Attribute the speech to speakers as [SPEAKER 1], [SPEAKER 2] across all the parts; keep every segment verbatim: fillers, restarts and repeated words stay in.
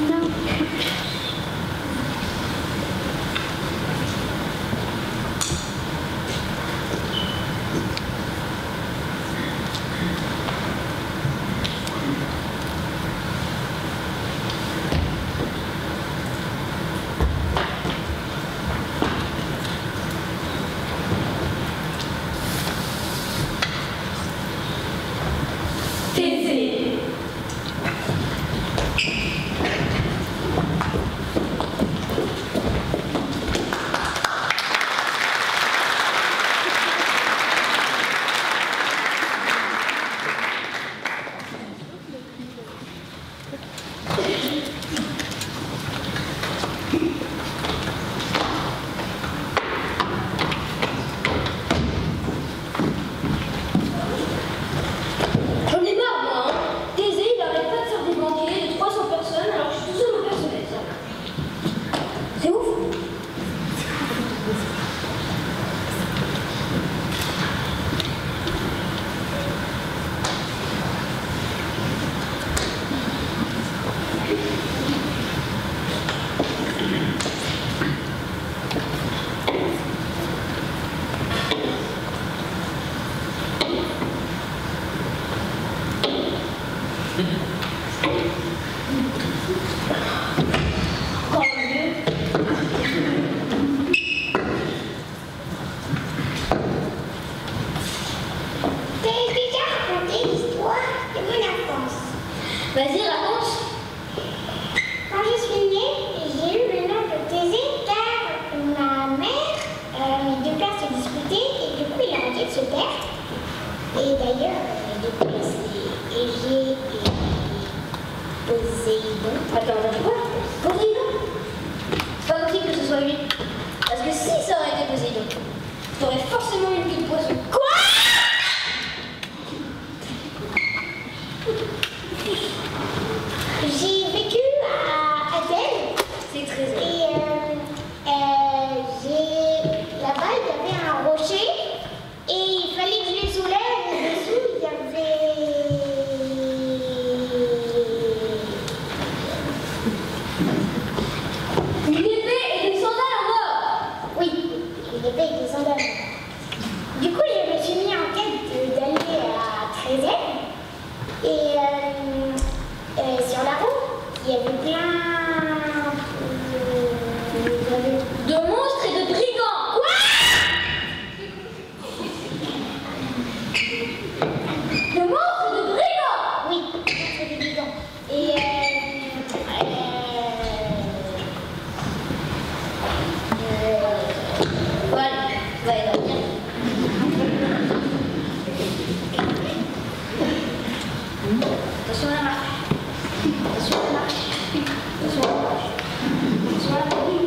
[SPEAKER 1] Vas-y, raconte.
[SPEAKER 2] Quand je suis née, j'ai eu le nom de Thésée car ma mère, euh, mes deux pères se disputaient et du coup il a arrêté de se taire. Et d'ailleurs, mes deux pères c'est Égée et Poséidon.
[SPEAKER 1] Attends, attends, quoi? Poséidon? C'est pas possible que ce soit lui. Parce que si ça aurait été Poséidon, t'aurais forcément une vie de poisson. Quoi?
[SPEAKER 2] J'ai vécu à Athènes.
[SPEAKER 1] C'est très
[SPEAKER 2] Et
[SPEAKER 1] vrai.
[SPEAKER 2] euh, euh, j'ai... là-bas, il y avait un rocher et il fallait que je les soulève. Et dessous, il y avait...
[SPEAKER 1] Une épée et des sandales en or.
[SPEAKER 2] Oui, une épée et des sandales. Du coup, je me suis mis en tête d'aller à Trézène. Et euh, euh, sur la route, il y avait plein euh, il y avait
[SPEAKER 1] De monstres et de brigands. Quoi? De monstres et de brigands.
[SPEAKER 2] oui, c'était des bidons. Et euh, euh, euh,
[SPEAKER 1] Voilà, ouais, ouais, bien. Attention à la marche. Attention à la marche. Attention à la marche. Attention à la marche.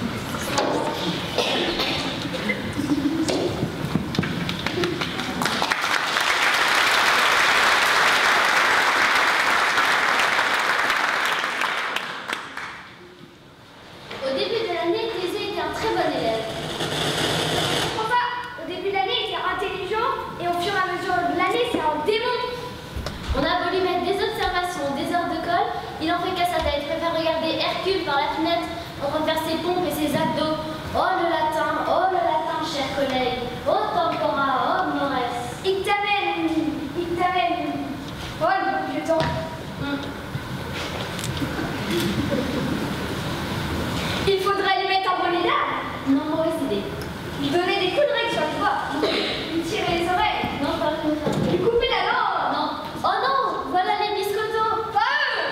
[SPEAKER 1] Au début de l'année, Thésée était un très bon élève.
[SPEAKER 3] Enfin, au début de l'année, il était intelligent et au fur et à mesure de l'année, c'est un démon.
[SPEAKER 1] On a voulu mettre des observations, des heures de colle, il en fait qu'à sa tête. Il préfère regarder Hercule par la fenêtre en train de faire ses pompes et ses abdos. Oh le latin, oh le latin, chers collègues. Oh tempora, oh mores.
[SPEAKER 3] Il t'amène, il t'amène. Oh, je t'en.
[SPEAKER 1] Hmm.
[SPEAKER 3] Il faudrait lui mettre un bonnet d'âme.
[SPEAKER 1] Non, mauvaise idée.
[SPEAKER 3] Lui donner des coups de règle sur le doigt. Lui tirer les oreilles.
[SPEAKER 1] Non, pas comme ça.
[SPEAKER 3] Lui couper la langue.
[SPEAKER 1] Non. Oh non, voilà les biscottos.
[SPEAKER 3] Pas eux.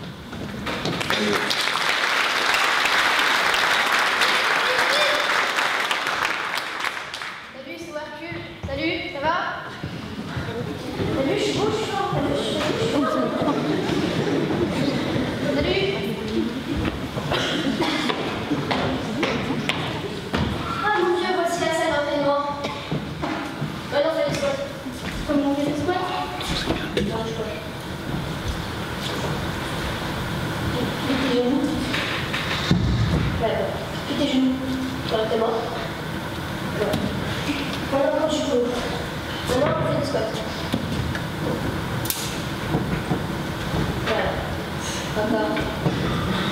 [SPEAKER 3] Salut, c'est Hercule. Salut, ça va? Salut, je suis beau, je suis fort. Salut, je suis fort. Salut.
[SPEAKER 1] Ah mon Dieu, voici la scène en noir. Ouais, non, fais des squats.
[SPEAKER 3] Comment on fait des squats?
[SPEAKER 1] Non, je crois. Plie tes genoux. Voilà. Plie tes genoux. Correctement. Voilà. Maintenant, quand tu peux. Maintenant, on fait des squats. Voilà. Encore.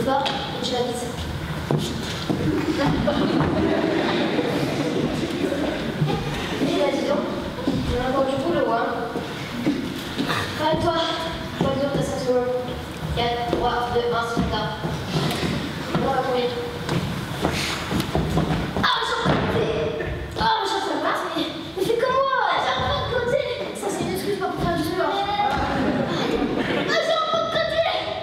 [SPEAKER 1] pas et tu vas vite. Et là, dis donc, on a encore du boulot, hein. Arrête-toi, je vois dire de sa seconde. quatre, trois, deux, un, c'est tard. On va courir. Ah, j'ai un peu de côté. Oh, j'ai un peu de passe, mais, mais fais comme moi, j'ai un peu de côté. Ça, c'est une excuse pas pour faire du sport. Ah, j'ai un peu de côté.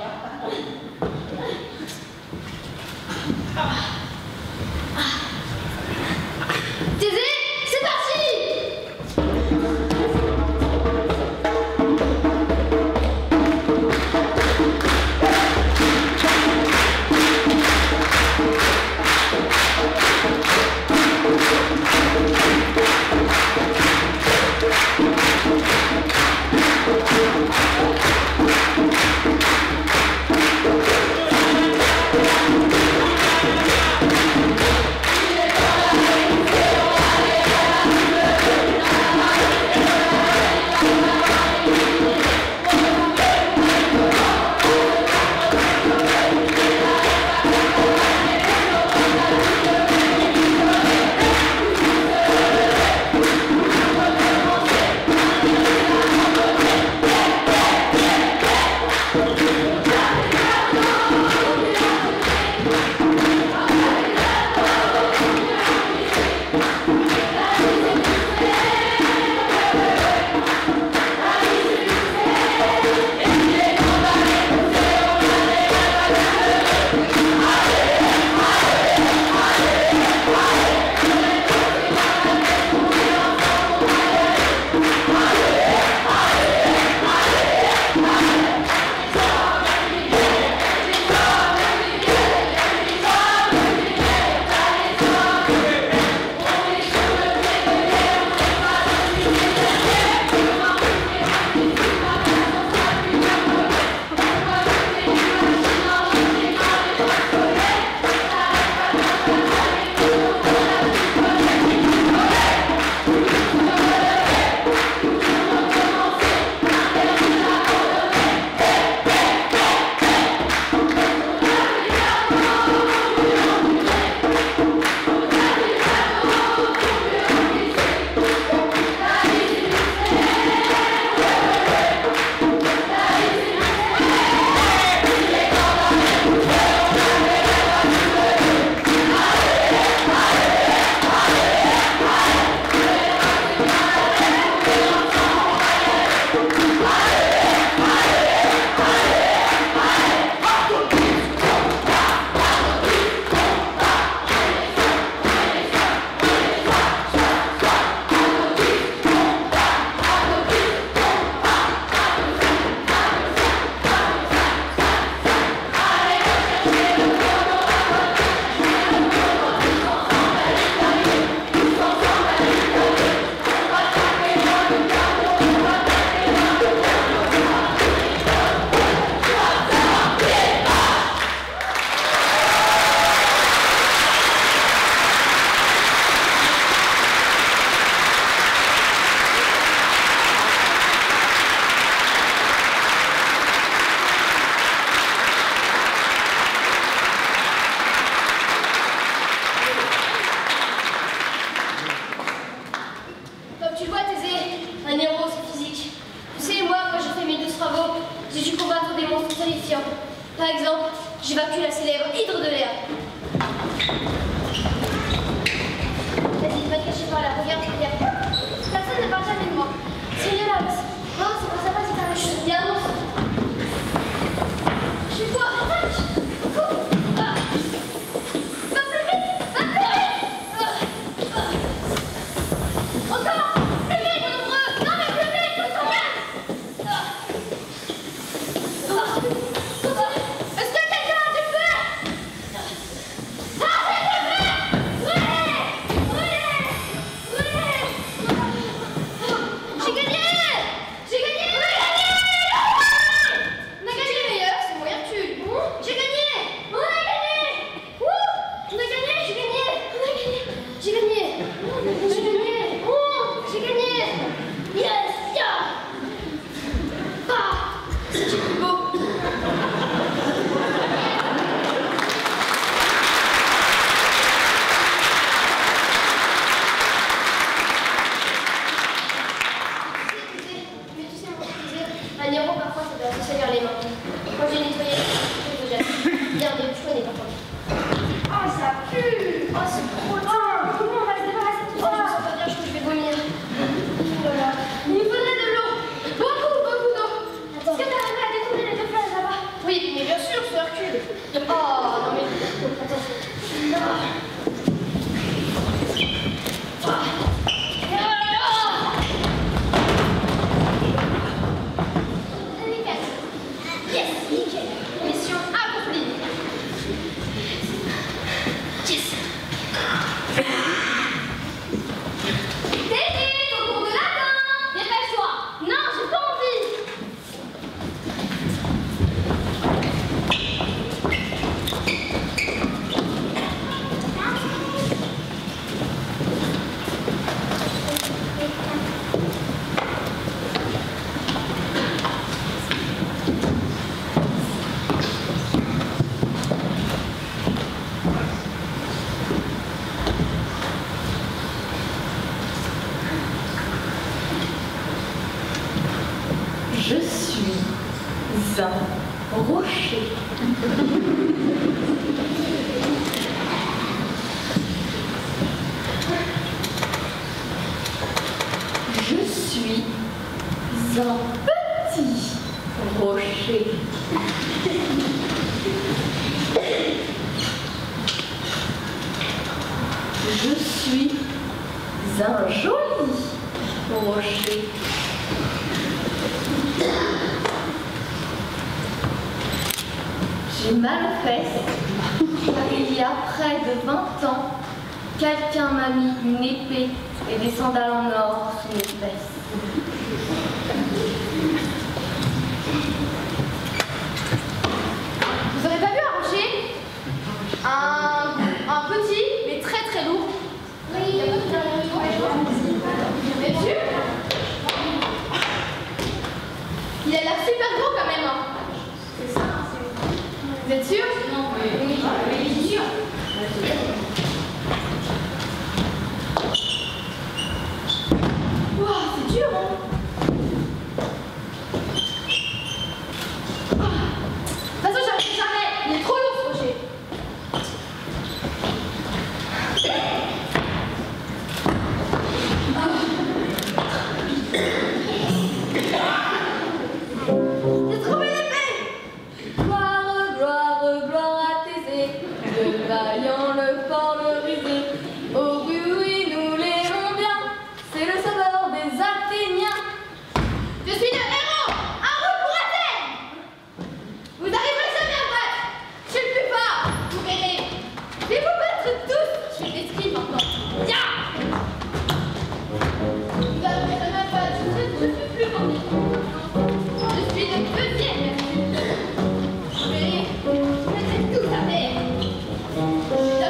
[SPEAKER 1] Ah. Ah. Thésée, c'est parti.
[SPEAKER 4] Par exemple, j'évacue la célèbre hydre de l'air. Vas-y, va te cacher par là, regarde, regarde. Personne ne parle jamais de moi. C'est une lance. Non, c'est pour ça pas si t'as la chute. Il y a un monstre. Je suis quoi? Attaque! Cours! Ah! Va plus vite! Va plus vite! Ah! Ah! Encore! Plus vite, nombreux! Non, mais plus vite! On s'en calme! Ah! Ah! Est-ce que quelqu'un a du feu? Ah, c'est du feu! Brûlez! Brûlez! Brûlez! J'ai gagné! J'ai gagné! J'ai gagné!
[SPEAKER 1] bien, mais je connais pas.
[SPEAKER 3] Oh, ça pue.
[SPEAKER 1] Oh, c'est trop dur.
[SPEAKER 3] Oh, comment on va se débarrasser de
[SPEAKER 1] Oh,
[SPEAKER 3] ça?
[SPEAKER 1] je sens pas bien, je crois que je vais vomir.
[SPEAKER 3] Oh là là. Il nous faudrait de l'eau. Beaucoup, beaucoup d'eau. Est-ce que t'arrives à détourner les deux fleurs là-bas?
[SPEAKER 1] Oui, mais bien sûr, c'est Hercule. Oh, non mais... Attends. Yes, nickel. Mission accomplie. Yes.
[SPEAKER 3] Tété, ton cours de latin.
[SPEAKER 1] Dépêche-toi.
[SPEAKER 3] Non, j'ai pas envie.
[SPEAKER 5] Je suis un rocher. Je suis un petit rocher. Je suis un joli rocher. J'ai mal aux fesses, car il y a près de vingt ans, quelqu'un m'a mis une épée et des sandales en or sous mes fesses.
[SPEAKER 3] Vous aurez pas vu un rocher? Un, un petit, mais très très lourd.
[SPEAKER 1] Oui,
[SPEAKER 3] Vous êtes sûr? Il a l'air super gros quand même. Hein.
[SPEAKER 1] c'est ça.
[SPEAKER 3] Vous êtes sûr?
[SPEAKER 1] Non, oui, oui, oui, c'est sûr.
[SPEAKER 3] Wow, c'est dur, hein? Ah. De toute façon, j'arrive jamais. Il est trop lourd ce rocher. J'ai trouvé l'épée!
[SPEAKER 5] Gloire, gloire, gloire à Thésée, le vaillant, le fort, le rusé. Oh oui, oui, nous l'aimons bien, c'est le sauveur des Athéniens.
[SPEAKER 3] Je suis le héros! En route pour Athènes! Vous arriverez jamais à me battre! Je suis le plus fort! Vous verrez! Je vais vous battre tous! Je vais l'esquive maintenant! Ya! Vous arriverez jamais à me battre! Je ne suis plus formé! Je suis le deuxième! Vous verrez! Vous êtes tous à terre!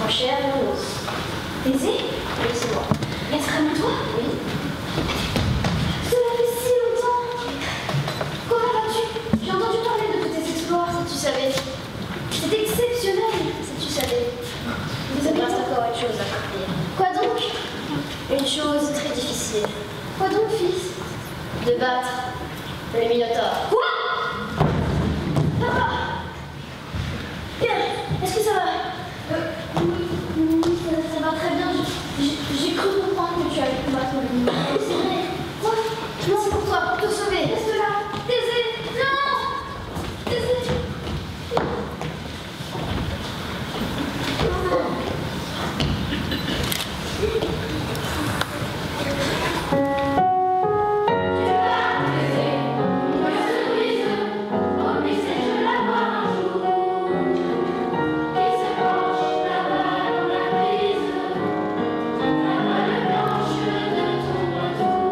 [SPEAKER 1] Mon cher Nonos. Thésée? Oui, c'est moi. Et c'est vraiment toi? Oui. Cela fait si longtemps. Comment vas-tu? J'ai entendu parler de tous tes exploits, si tu savais. C'est exceptionnel, si tu savais. Vous avez encore une chose à accomplir. Quoi donc? Une chose très difficile. Quoi donc, fils? De battre le Minotaure. Quoi? Papa! Bien, est-ce que ça va? Euh, oui, oui, ça, ça va très bien. J'ai cru comprendre que tu avais combattre le Minotaure. C'est vrai. Quoi? Non, c'est pour toi, pour te sauver. Reste là. Thésée! Non! Thésée!
[SPEAKER 4] Blanche de ton retour.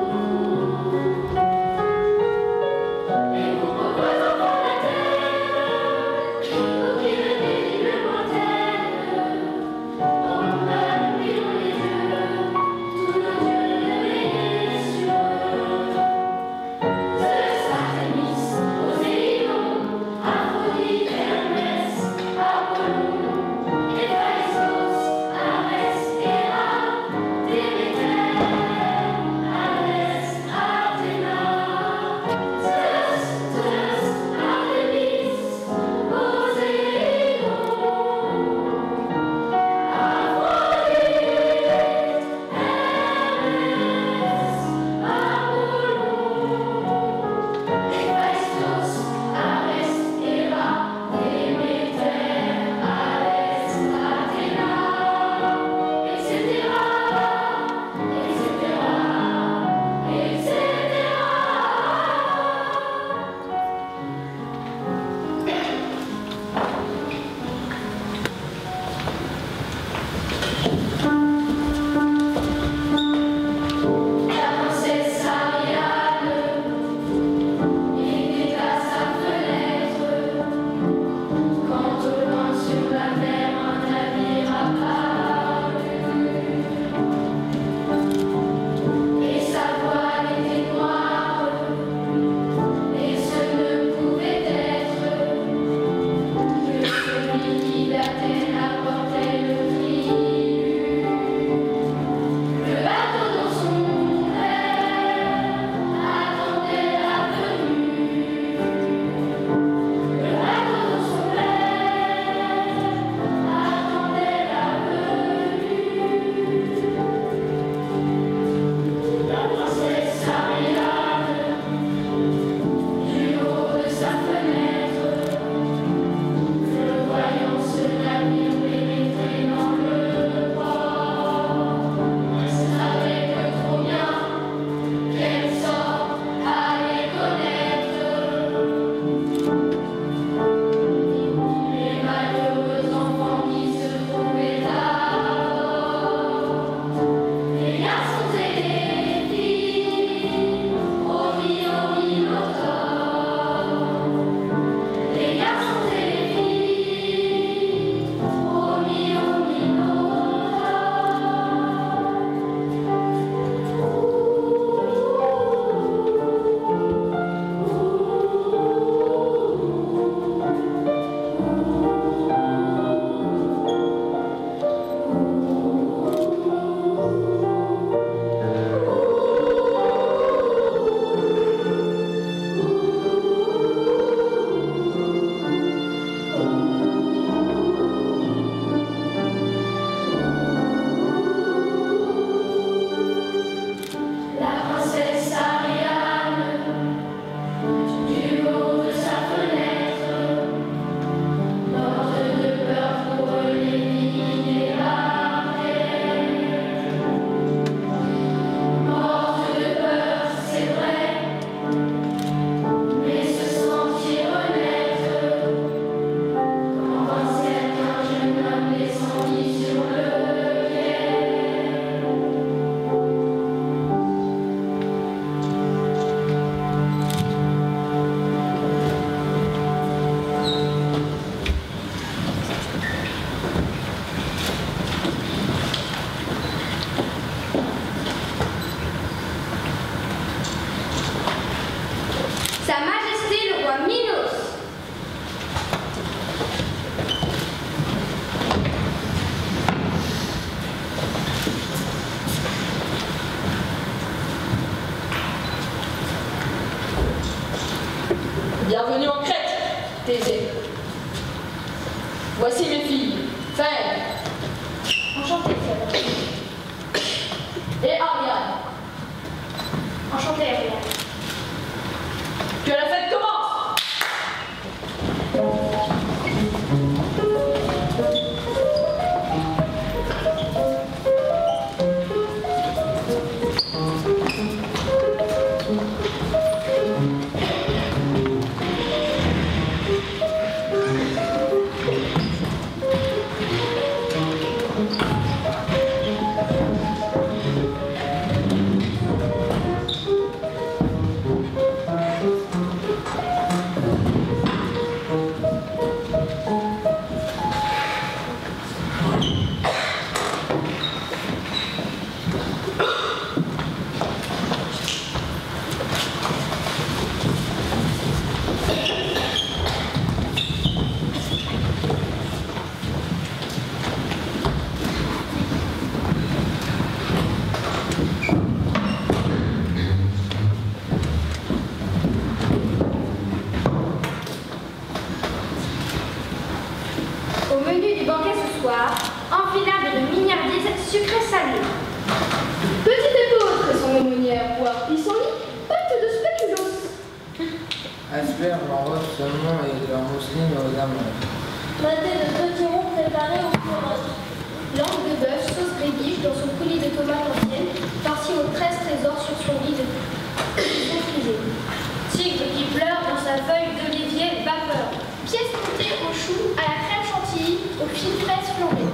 [SPEAKER 2] salut.
[SPEAKER 3] Petite épaule, très son aumônière, voire pissenlit, pacte de spéculoos.
[SPEAKER 6] Asperge en robe seulement et leur mousseline aux amours.
[SPEAKER 1] Maté de petits ronds préparés au fourrage.
[SPEAKER 3] Langue de bœuf, sauce grébiche dans son coulis de tomates anciennes, farci aux treize trésors sur son lit de son frisé.
[SPEAKER 1] Tigre qui pleure dans sa feuille d'olivier vapeur.
[SPEAKER 3] Pièce montée au chou, à la crème chantilly, aux fines fraises flambées.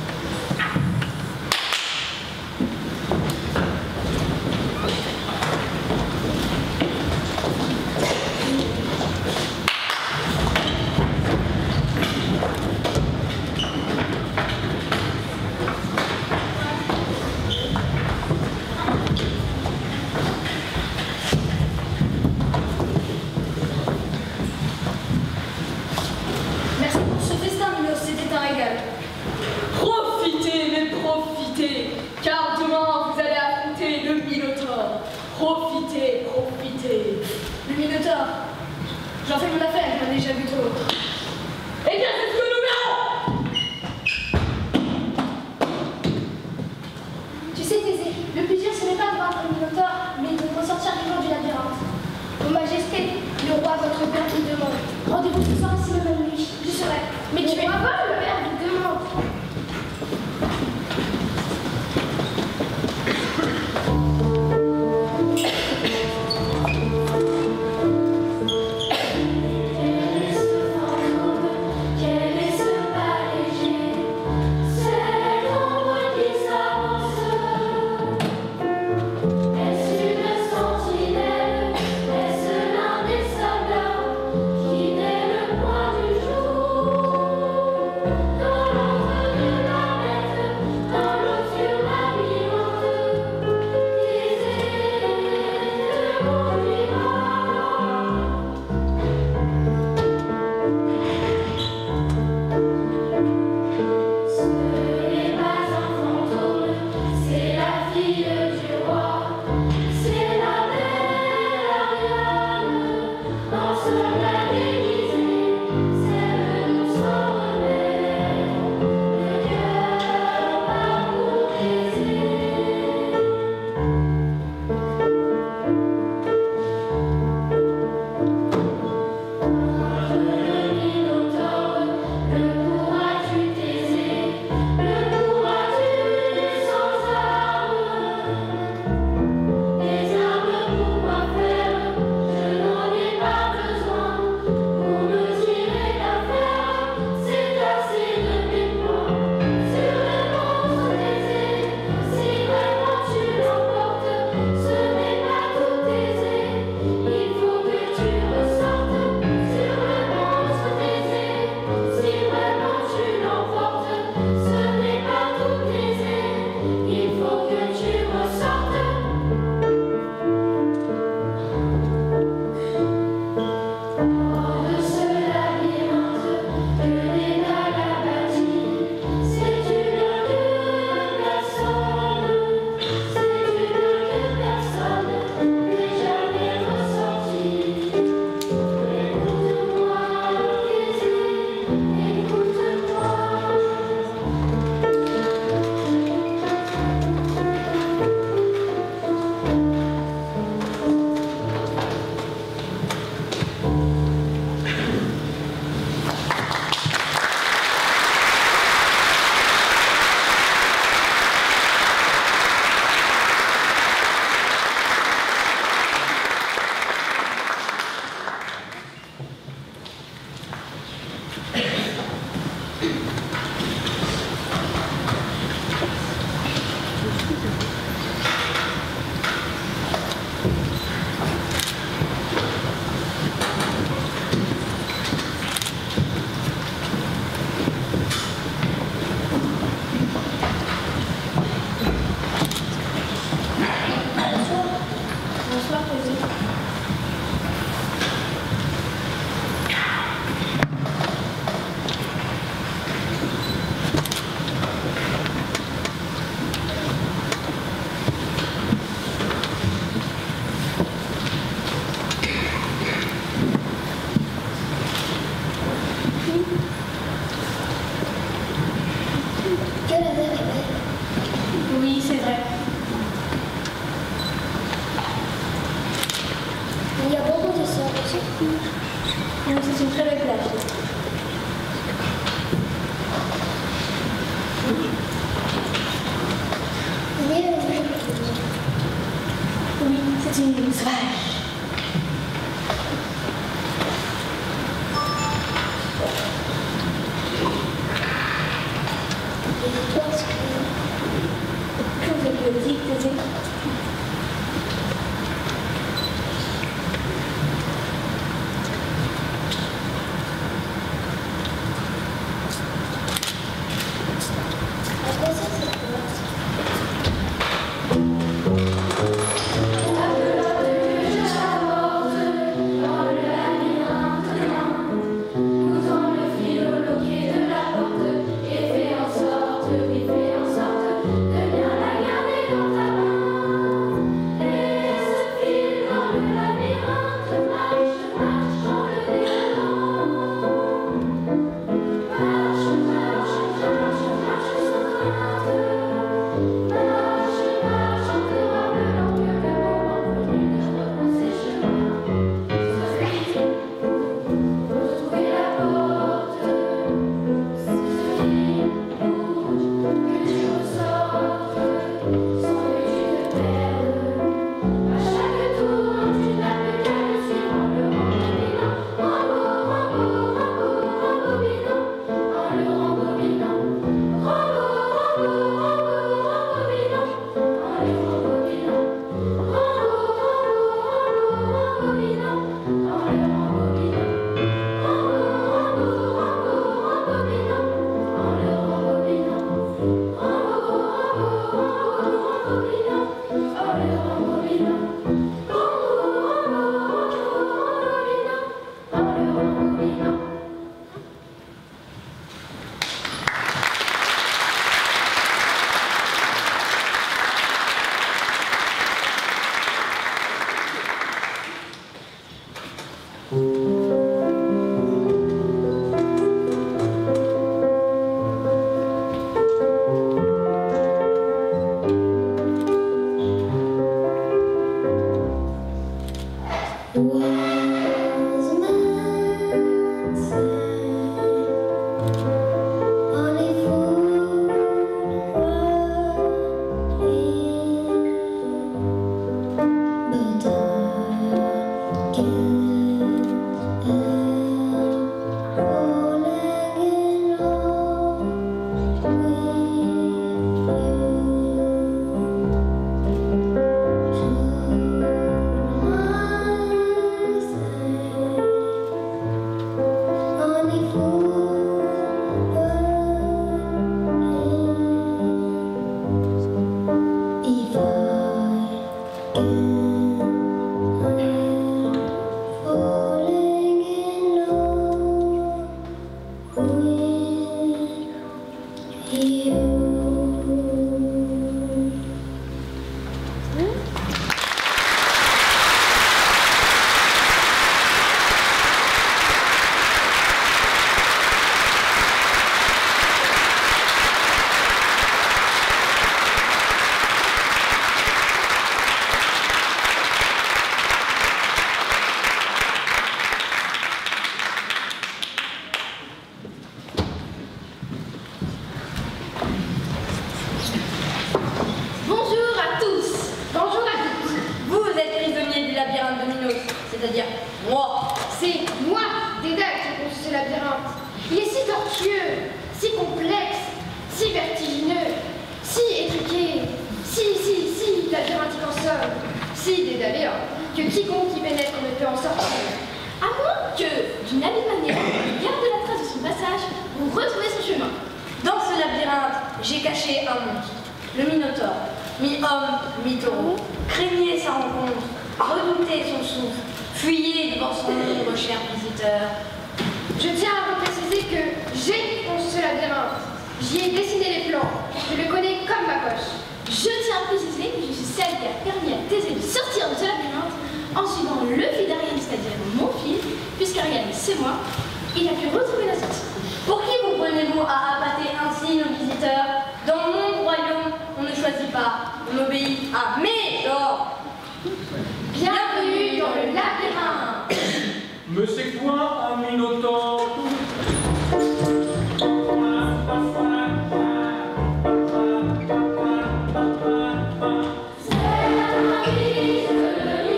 [SPEAKER 3] Merci pour ce festin, Minos, c'était un régal.
[SPEAKER 7] Profitez, mais profitez, car demain vous allez affronter le Minotaure. Profitez, profitez.
[SPEAKER 3] Le Minotaure. J'en fais mon affaire, j'en ai déjà vu trop.
[SPEAKER 7] Eh bien, c'est ce que nous verrons.
[SPEAKER 3] Tu sais, Thésée, le plus dur, ce n'est pas de vaincre le Minotaure, mais de ressortir vivant du labyrinthe. Vos Majestés, le roi, votre père, vous demande. Rendez-vous ce soir ici même à nuit. Je serai. Mais tu es pas le père vous demande.
[SPEAKER 1] Quel est ce pas léger, cette ombre qui s'avance? Est-ce une sentinelle? Est-ce l'un des soldats qui, dès le point du jour,
[SPEAKER 5] Beziehungsweise.
[SPEAKER 7] C'est-à-dire moi.
[SPEAKER 3] C'est moi, Dédale, qui ai conçu ce labyrinthe. Il est si tortueux, si complexe, si vertigineux, si étriqué, si, si, si labyrinthique en somme, si dédaléen, que quiconque y pénètre ne peut en sortir.
[SPEAKER 1] À moins que, d'une habile manière, il garde la trace de son passage pour retrouver son chemin.
[SPEAKER 7] Dans ce labyrinthe, j'ai caché un monstre, le Minotaure, mi-homme, mi-taureau. Craignez sa rencontre, redoutez son souffle, fuyez devant son ombre, cher visiteur.
[SPEAKER 3] Je tiens à vous préciser que j'ai conçu ce labyrinthe. J'y ai dessiné les plans. Je le connais comme ma poche.
[SPEAKER 1] Je tiens à préciser que je suis celle qui a permis à Thésée de sortir de ce labyrinthe en suivant le fil d'Ariane, c'est-à-dire mon fil, puisqu'Ariane, c'est moi, il a pu retrouver la sortie.
[SPEAKER 7] Pour qui vous prenez-vous à appâter ainsi nos visiteurs? Dans mon royaume, on ne choisit pas, on obéit à mes ordres.
[SPEAKER 3] Bienvenue dans le labyrinthe.
[SPEAKER 8] Mais c'est quoi un minotaure?
[SPEAKER 1] C'est la magie de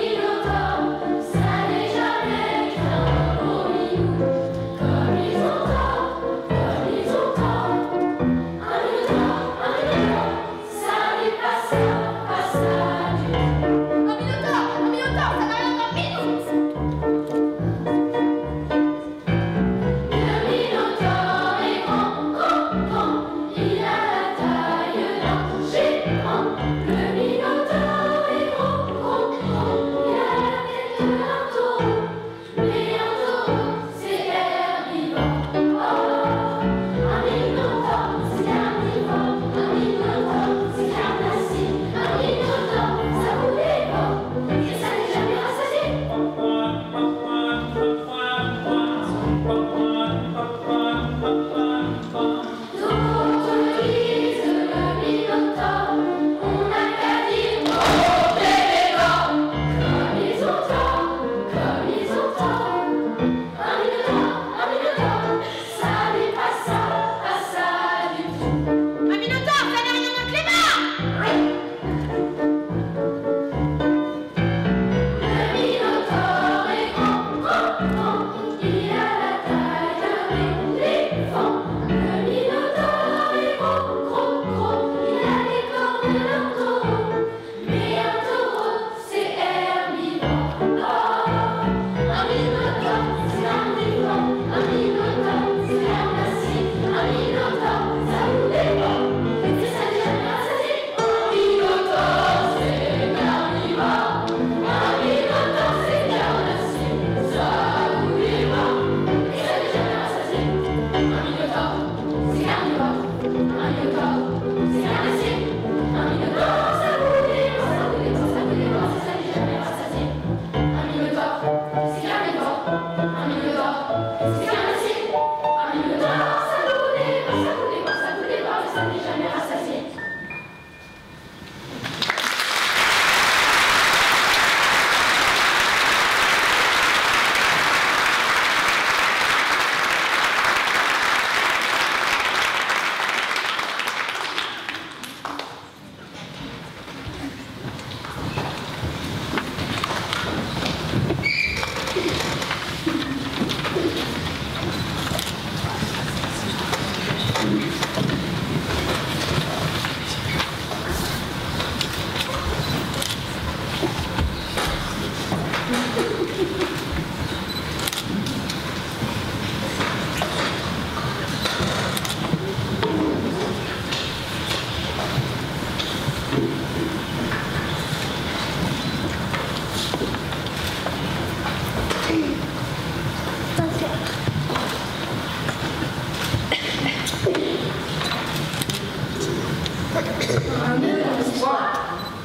[SPEAKER 5] Un nœud dans l'histoire.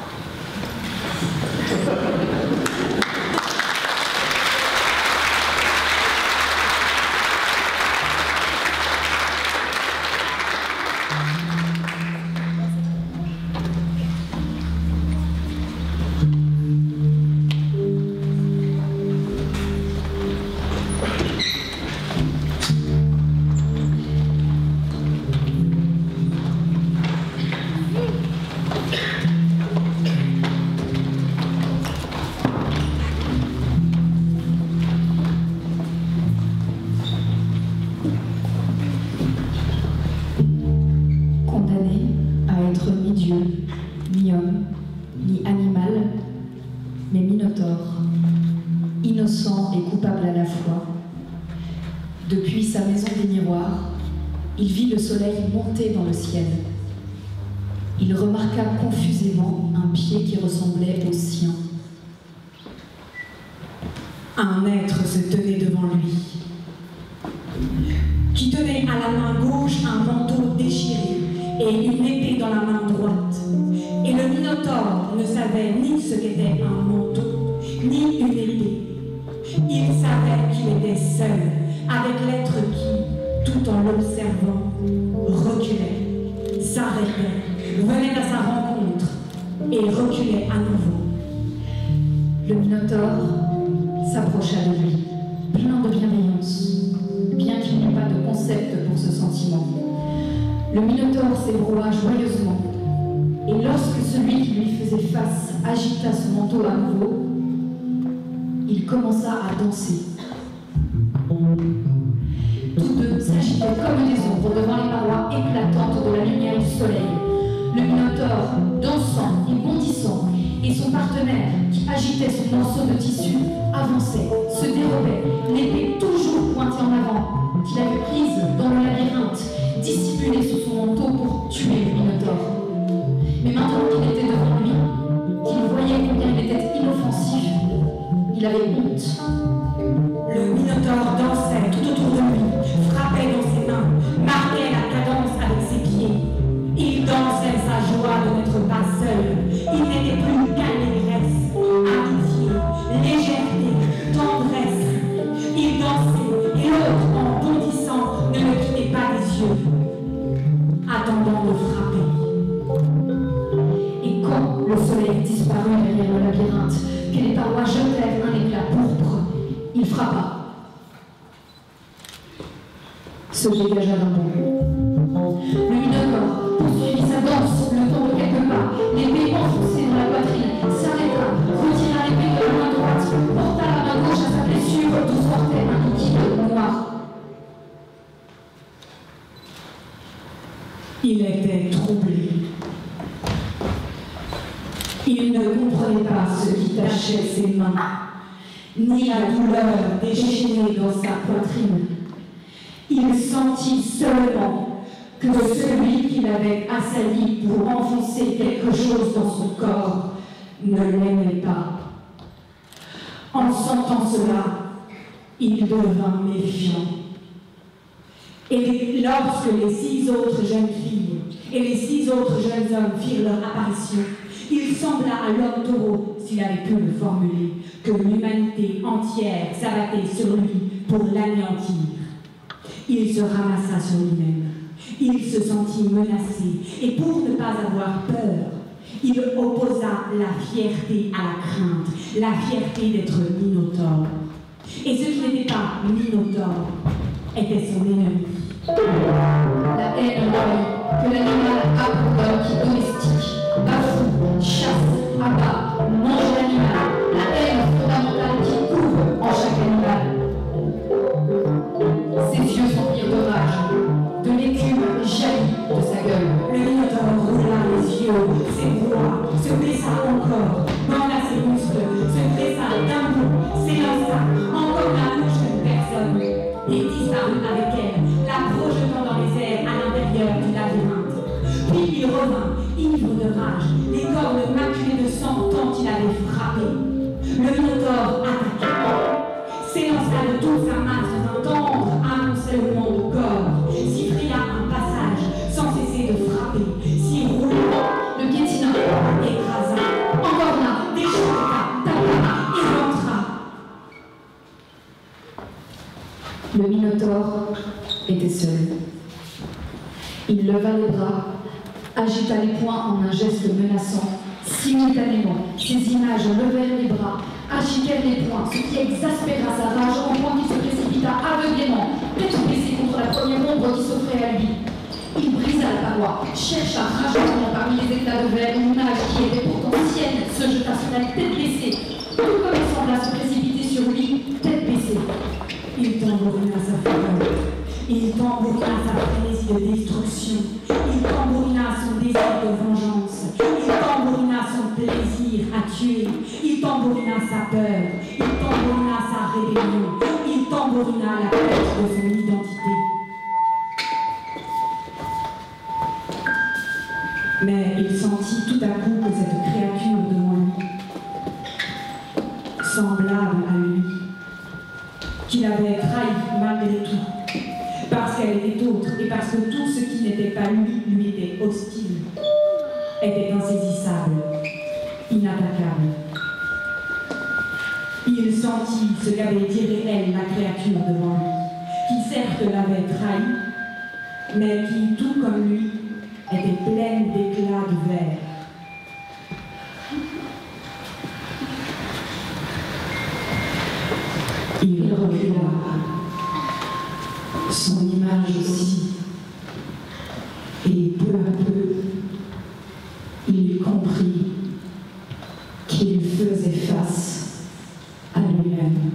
[SPEAKER 9] Innocent et coupable à la fois. Depuis sa maison des miroirs, il vit le soleil monter dans le ciel. Il remarqua confusément un pied qui ressemblait au sien.
[SPEAKER 10] Un être se tenait devant lui, qui tenait à la main gauche un manteau déchiré et une épée dans la main droite. Et le Minotaure ne savait ni ce qu'était un manteau, ni une épée. Il savait qu'il était seul avec l'être qui, tout en l'observant, reculait, s'arrêtait, venait à sa rencontre et reculait à nouveau.
[SPEAKER 9] Le Minotaure s'approcha de lui, plein de bienveillance, bien qu'il n'eût pas de concept pour ce sentiment. Le Minotaure s'ébroua joyeusement, et lorsque celui qui lui faisait face agita son manteau à nouveau, il commença à danser. Tous deux s'agitaient comme des ombres devant les parois éclatantes de la lumière du soleil. Le Minotaure dansant et bondissant, et son partenaire, qui agitait son morceau de tissu, avançait, se dérobait, l'épée toujours pointée en avant, qu'il avait prise dans le labyrinthe, dissimulée sous son manteau pour tuer le Minotaure. Mais maintenant qu'il était devant lui, qu'il voyait combien il était inoffensif, il avait honte.
[SPEAKER 10] Le Minotaure dansait tout autour de lui, frappait dans ses mains, marquait la cadence avec ses pieds. Il dansait sa joie de n'être pas seul. Il n'était plus qu'allégresse, amitié, légèreté, tendresse. Il dansait et l'autre, en bondissant, ne le quittait pas des yeux, attendant de frapper.
[SPEAKER 9] Et quand le soleil disparut derrière le labyrinthe, que les parois jetèrent un éclat pourpre, il frappa. Se dégagea d'un bond. Le Minotaure poursuivit sa danse le temps de quelques pas, l'épée enfoncée dans la poitrine, s'arrêta, retira l'épée de la main droite, porta la main gauche à sa blessure, d'où sortait un liquide noir.
[SPEAKER 10] Il était troublé. Il ne comprenait pas ce qui tachait ses mains, ni la douleur déchaînée dans sa poitrine. Il sentit seulement que celui qui l'avait assailli pour enfoncer quelque chose dans son corps ne l'aimait pas. En sentant cela, il devint méfiant. Et lorsque les six autres jeunes filles et les six autres jeunes hommes firent leur apparition, il sembla à l'homme taureau, s'il avait pu le formuler, que l'humanité entière s'abattait sur lui pour l'anéantir. Il se ramassa sur lui-même. Il se sentit menacé, et pour ne pas avoir peur, il opposa la fierté à la crainte, la fierté d'être Minotaure. Et ce qui n'était pas Minotaure était son ennemi.
[SPEAKER 9] La haine envahit, que l'animal a pour l'homme qui domestique, bafoue, chasse, abat, mange l'animal, la haine fondamentale qui couvre en chaque animal. Ses yeux s'emplirent de rage, de l'écume jaillit de sa gueule.
[SPEAKER 10] Le Minotaure roula les yeux, s'ébroua, se blessa encore, banda ses muscles, se dressa d'un bond, s'élança, encore la bouche d'une personne, et disparut avec elle, la projetant dans les airs à l'intérieur du labyrinthe. Puis il revint, ivre de rage, les cornes maculées de sang tant il avait frappé. Le Minotaure attaqua, s'élança de toute sa masse dans un tendre amoncellement de corps, s'y fraya un passage sans cesser de frapper, s'y roula
[SPEAKER 9] Le Minotaure était seul. Il leva les bras, agita les poings en un geste menaçant. Simultanément, ces images levèrent les bras, agitèrent les poings, ce qui exaspéra sa rage au point qu'il se précipita aveuglément, tête baissée contre la première ombre qui s'offrait à lui. Il brisa la paroi, chercha rageusement parmi les éclats de verre une image qui était pourtant sienne, se jeta sur elle tête baissée, tout comme il sembla se précipiter sur lui, tête baissée.
[SPEAKER 10] Il tambourina sa fureur, il tambourina sa frénésie de destruction, il tambourina son désir de vengeance, il tambourina son plaisir à tuer, il tambourina sa peur, il tambourina sa rébellion, il tambourina la perte de son identité. Mais il sentit tout à coup que cette créature devant lui, semblable à lui, qu'il avait trahi malgré tout, parce qu'elle était autre et parce que tout ce qui n'était pas lui lui était hostile, était insaisissable, inattaquable. Il sentit ce qu'avait dit réel la créature devant lui, qui certes l'avait trahi, mais qui, tout comme lui, était pleine d'éclats de verre. Il recula, son image aussi, et peu à peu, il comprit qu'il faisait face à lui-même.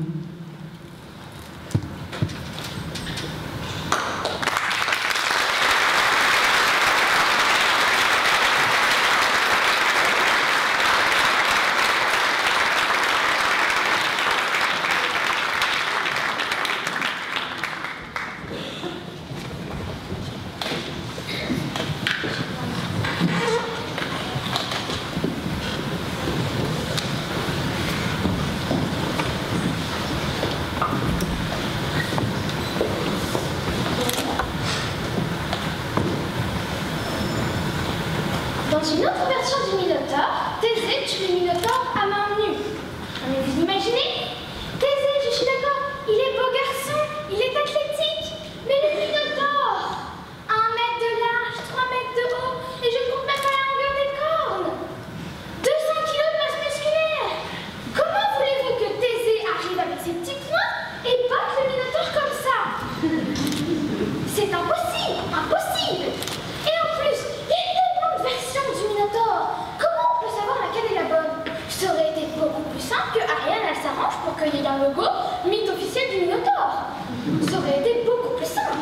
[SPEAKER 1] Dans une autre version du Minotaure, Thésée tue le Minotaure à main nue. Non mais vous imaginez? Thésée, je suis d'accord, il est beau garçon, il est athlétique, mais le Minotaure, un mètre de large, trois mètres de haut, et je ne compte même pas la longueur des cornes. deux cents kilos de masse musculaire. Comment voulez-vous que Thésée arrive avec ses petits poings et batte le Minotaure comme ça? C'est impossible, impossible. Et en plus, il y a tellement de versions du Minotaure. Comment on peut savoir laquelle est la bonne? Ça aurait été beaucoup plus simple que Ariane elle s'arrange pour qu'il y ait un logo mythe officiel du Minotaure. Ça aurait été beaucoup plus simple.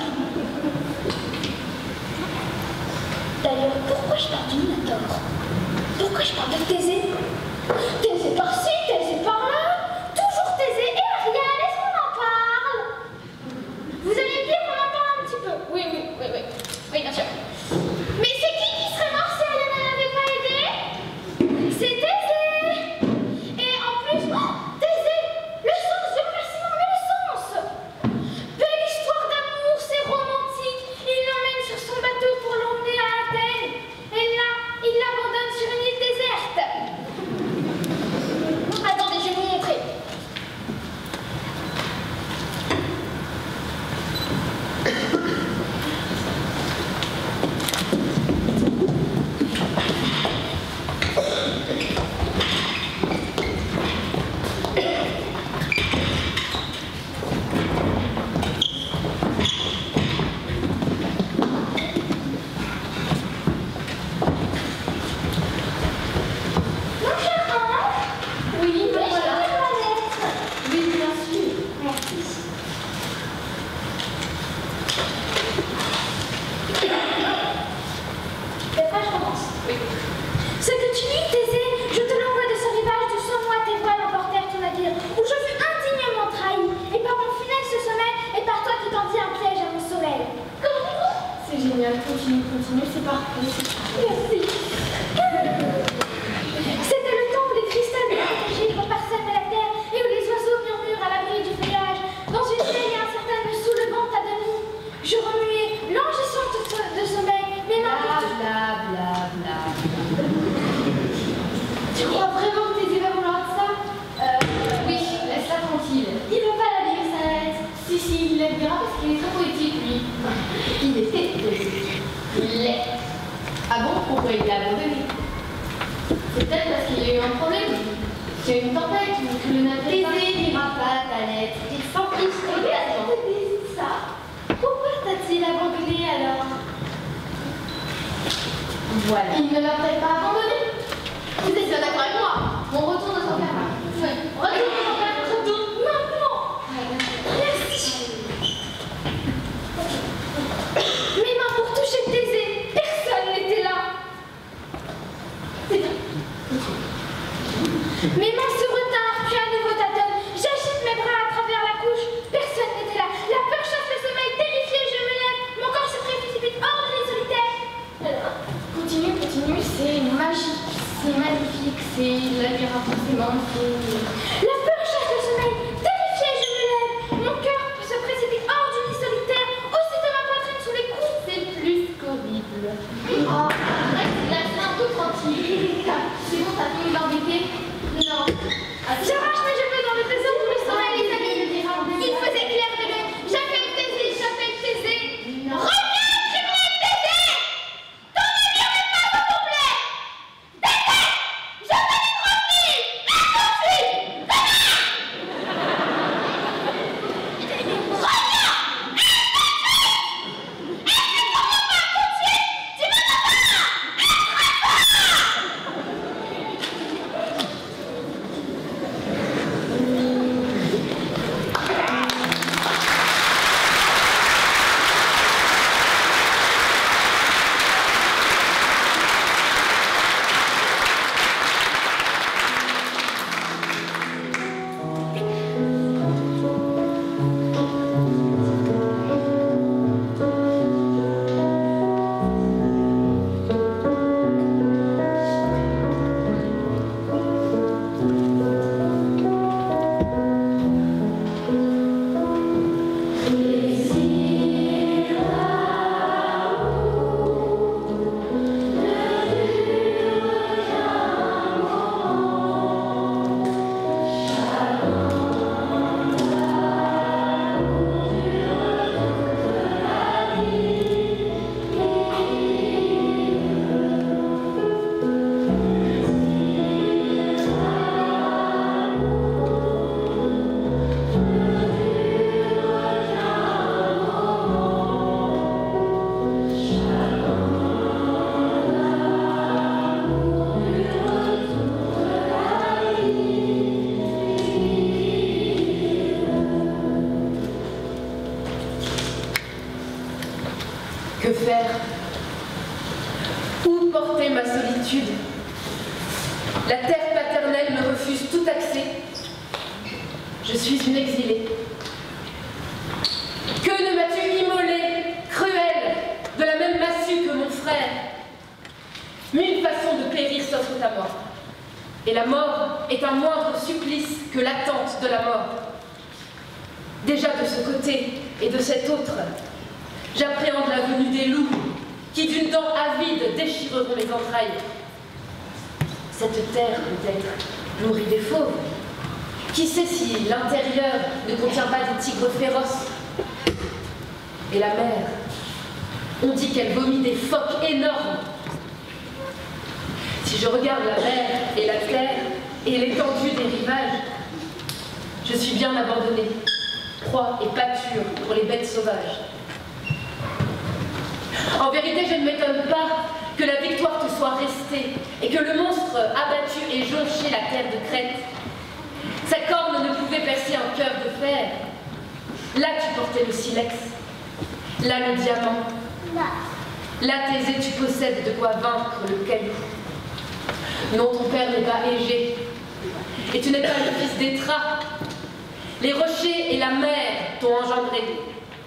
[SPEAKER 1] D'ailleurs, pourquoi je parle du Minotaure? Pourquoi je parle de Thésée? Thésée par-ci, Thésée par-là. Toujours Thésée et Ariane, est-ce qu'on en parle? Vous allez me dire qu'on en parle un petit peu. Oui, oui, oui, oui. Oui, bien sûr. Mais c'est qui qui serait mort si Ariane n'avait pas aidé? C'est Thésée. Et en plus, oh, Thésée, le sens du remerciement, mais le sens. Belle histoire d'amour, c'est romantique. Il l'emmène sur son bateau pour l'emmener à Athènes. Et là, il l'abandonne sur une île déserte. Attendez, je vais vous montrer. Mon cher Ange, oui, me voilà. La lettre. Oui, bien sûr. Merci. Après, je commence. Oui. Ce que tu lis, Thésée, je te l'envoie de ce rivage d'où sans moi tes voiles emportèrent ton navire, où je fus indignement trahi, et par mon funeste sommeil, et par toi qui tendis un piège à mon sommeil. Comment? C'est génial, continue, continue, c'est parfait. Merci. C'était le temps où les cristaux de la givre parsèment la terre et où les oiseaux murmurent à l'abri du feuillage. Dans une veille incertaine me soulevant à demi, je remuais languissante de sommeil, mes mains.
[SPEAKER 5] Bla bla bla bla.
[SPEAKER 1] Tu crois vraiment que Thésée va vouloir ça?
[SPEAKER 5] Euh, oui, laisse-la tranquille.
[SPEAKER 1] Il veut pas la lire, sa lettre. Si, si, il l'aide bien.
[SPEAKER 5] pourquoi il l'a abandonné. C'est peut-être parce qu'il y a eu un problème, qu'il y a eu une tempête, ou que le navire n'ira pas à ta lettre. Il s'empêche de ça. Pourquoi t'a-t-il abandonné alors? Voilà. Il ne l'a peut-être pas abandonné. Vous êtes bien d'accord avec moi? On retourne dans son père. Retourne dans son père. Retourne maintenant. Merci. Mes mains pour toucher Thésée. Personne n'était là. C'est bien. Mes mains se retinrent, puis à nouveau tâtonnent. J'agite mes bras à travers la couche. Personne n'était là. La peur chasse le sommeil. Terrifiée, je me lève. Mon corps se précipite hors de l'île solitaire. Alors, continue, continue. C'est magique. C'est magnifique. C'est labyrinthe forcément. La peur chasse le sommeil. Terrifiée, je me lève. Mon cœur se précipite hors du lit solitaire. Aussitôt ma poitrine sous les coups. C'est plus qu'horrible. Oh, reste là, c'est un peu tranquille. C'est bon, t'as fini d'embêter? Non. J'arrache mes cheveux dans le trésor pour les soleil, les amis. Il faisait clair de lune. J'appelle Thésée, j'appelle Thésée. Reviens, je voulais Thésée. Ton navire n'est pas au complet. Thésée, je veux les revenir. Et tout de suite. Reviens. Reviens. Et tout de suite. Et si tu ne reviens pas tout de suite, tu me le feras.
[SPEAKER 11] Que faire? Où porter ma solitude? La terre paternelle me refuse tout accès. Je suis une exilée. Que ne m'as-tu immolée, cruelle, de la même massue que mon frère? Mille façons de périr s'offrent à moi. Et la mort est un moindre supplice que l'attente de la mort. Déjà de ce côté et de cet autre, j'appréhende la venue des loups qui, d'une dent avide, déchireront mes entrailles. Cette terre, peut-être, nourrit des fauves. Qui sait si l'intérieur ne contient pas des tigres féroces? Et la mer, on dit qu'elle vomit des phoques énormes. Si je regarde la mer et la terre et l'étendue des rivages, je suis bien abandonnée, proie et pâture pour les bêtes sauvages. En vérité, je ne m'étonne pas que la victoire te soit restée et que le monstre abattu ait jonché la terre de Crète. Sa corne ne pouvait percer un cœur de fer. Là, tu portais le silex. Là, le diamant. Là, Thésée, tu possèdes de quoi vaincre le caillou. Non, ton père n'est pas Égée. Et tu n'es pas le fils d'Étra. Les rochers et la mer t'ont engendré.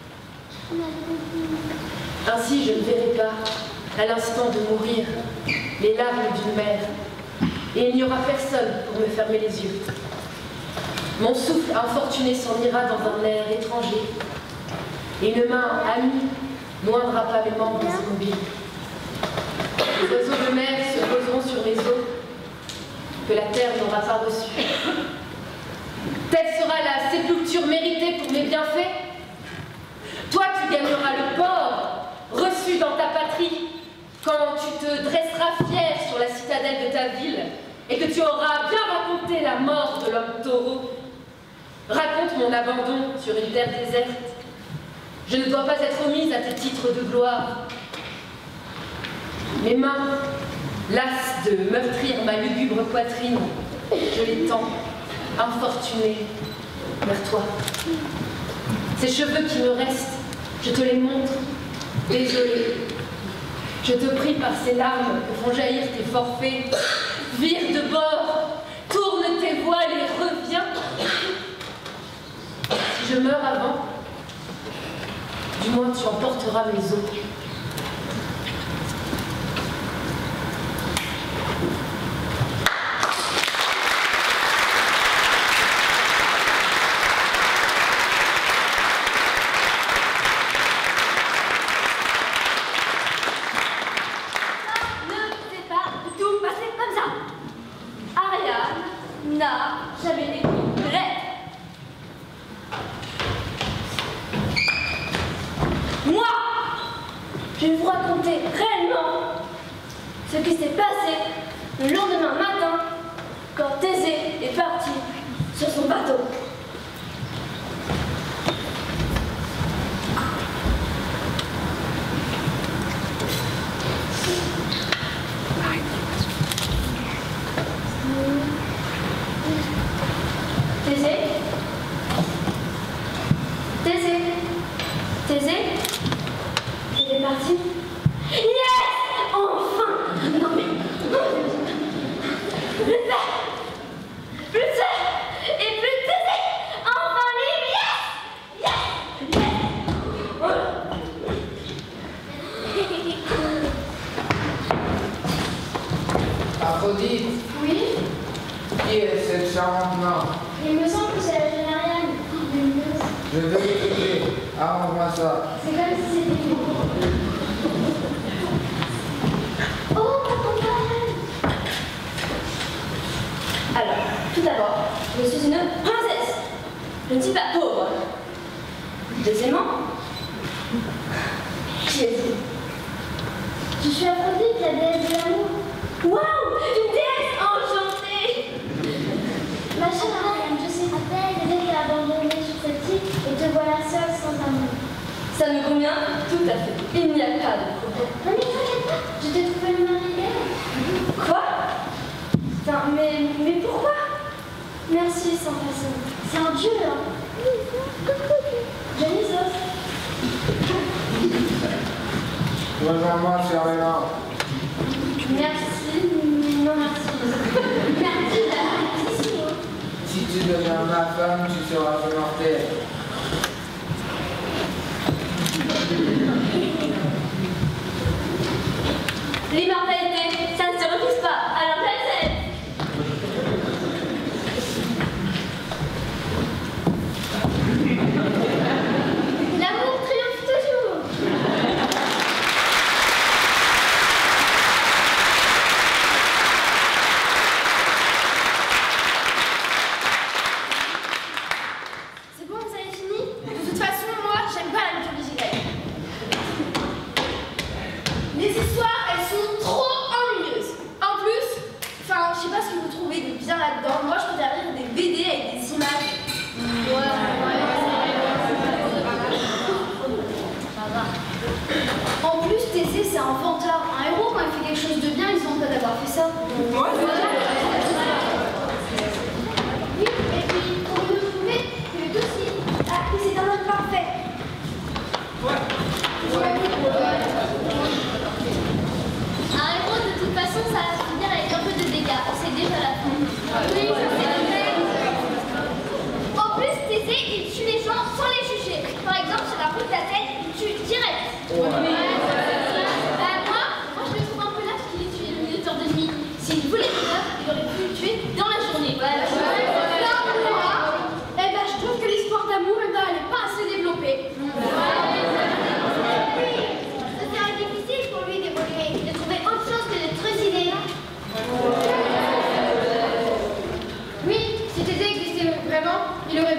[SPEAKER 11] Ainsi, je ne verrai pas, à l'instant de mourir, les larmes d'une mère, et il n'y aura personne pour me fermer les yeux. Mon souffle infortuné s'en ira dans un air étranger, et une main amie moindra pas mes membres immobiles. Les oiseaux de mer se poseront sur les eaux que la terre n'aura pas reçues. Telle sera la sépulture méritée pour mes bienfaits. Toi, tu gagneras le port, reçu dans ta patrie, quand tu te dresseras fier sur la citadelle de ta ville et que tu auras bien raconté la mort de l'homme taureau, raconte mon abandon sur une terre déserte. Je ne dois pas être omise à tes titres de gloire. Mes mains, lasses de meurtrir ma lugubre poitrine, je les tends, infortunée, vers toi. Ces cheveux qui me restent, je te les montre, désolée. Je te prie par ces larmes que font jaillir tes forfaits. Vire de bord, tourne tes voiles et reviens. Si je meurs avant, du moins tu emporteras mes os.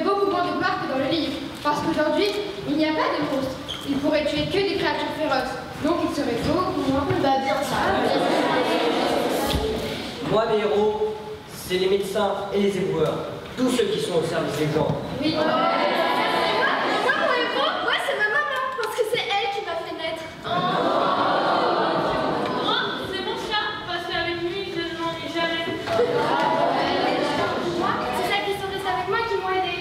[SPEAKER 5] Parce qu'aujourd'hui, il n'y a pas de monstres. Il pourrait tuer que des créatures féroces.
[SPEAKER 3] Donc il serait faux pour moi.
[SPEAKER 1] Bah bien ça.
[SPEAKER 12] Moi, mes héros, c'est les médecins et les éboueurs. Tous ceux qui sont au service des gens.
[SPEAKER 1] Oui.
[SPEAKER 3] Moi, mon héros, moi, c'est ma maman, parce que c'est elle qui m'a fait naître.
[SPEAKER 4] Moi, c'est mon chat, parce qu'avec lui, je ne m'ennuie jamais.
[SPEAKER 5] Moi, c'est celles qui sont restées avec moi qui m'ont aidé.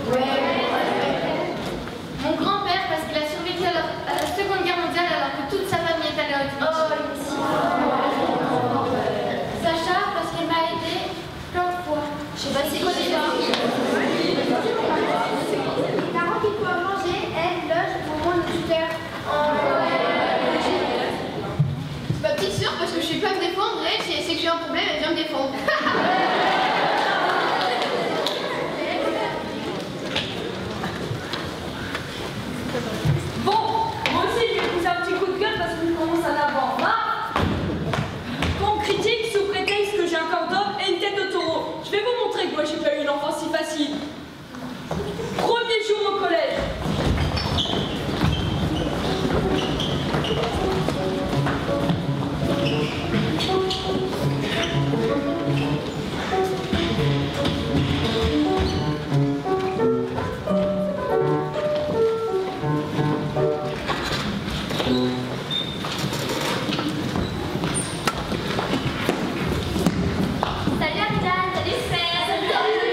[SPEAKER 1] Mon grand-père, parce qu'il a survécu à la, à la Seconde Guerre mondiale alors que toute sa famille est allée en Autriche. Sacha, parce qu'elle m'a aidé plein de fois. Je sais pas si c'est quoi déjà.
[SPEAKER 5] Les parents qui peuvent manger, elles logent pour moi le tuteur.
[SPEAKER 3] Ma petite sœur, parce que je sais pas me défendre, et si elle sait que j'ai un problème, elle vient me défendre.
[SPEAKER 13] Bon, moi aussi je vais pousser un petit coup de gueule parce qu'on commence à en avoir marre. Qu'on me critique sous prétexte que j'ai un corps d'homme et une tête de taureau. Je vais vous montrer que moi j'ai pas eu une enfance si facile. Premier jour au collège.
[SPEAKER 1] Salut Ariane, salut Sphère. Salut.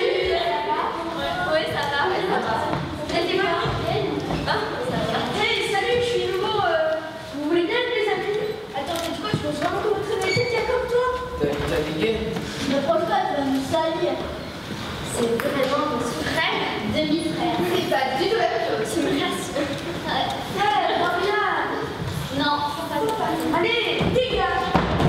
[SPEAKER 1] Oui, ça va. C'était moi. Ah, ça va.
[SPEAKER 13] Hey, salut, je suis nouveau. euh, Vous voulez bien être mes amis?
[SPEAKER 5] Attends, c'est quoi? Je pense vraiment que votre réalité tient comme toi.
[SPEAKER 6] T'as piqué?
[SPEAKER 5] Ne pense pas, tu vas nous salir.
[SPEAKER 1] C'est vraiment mon frère, demi-frère.
[SPEAKER 3] C'est pas du tout la même chose.
[SPEAKER 1] Tu me rassures. Ouais.
[SPEAKER 5] Hey, reviens.
[SPEAKER 1] Non, ça passe pas.
[SPEAKER 5] Allez, dégage.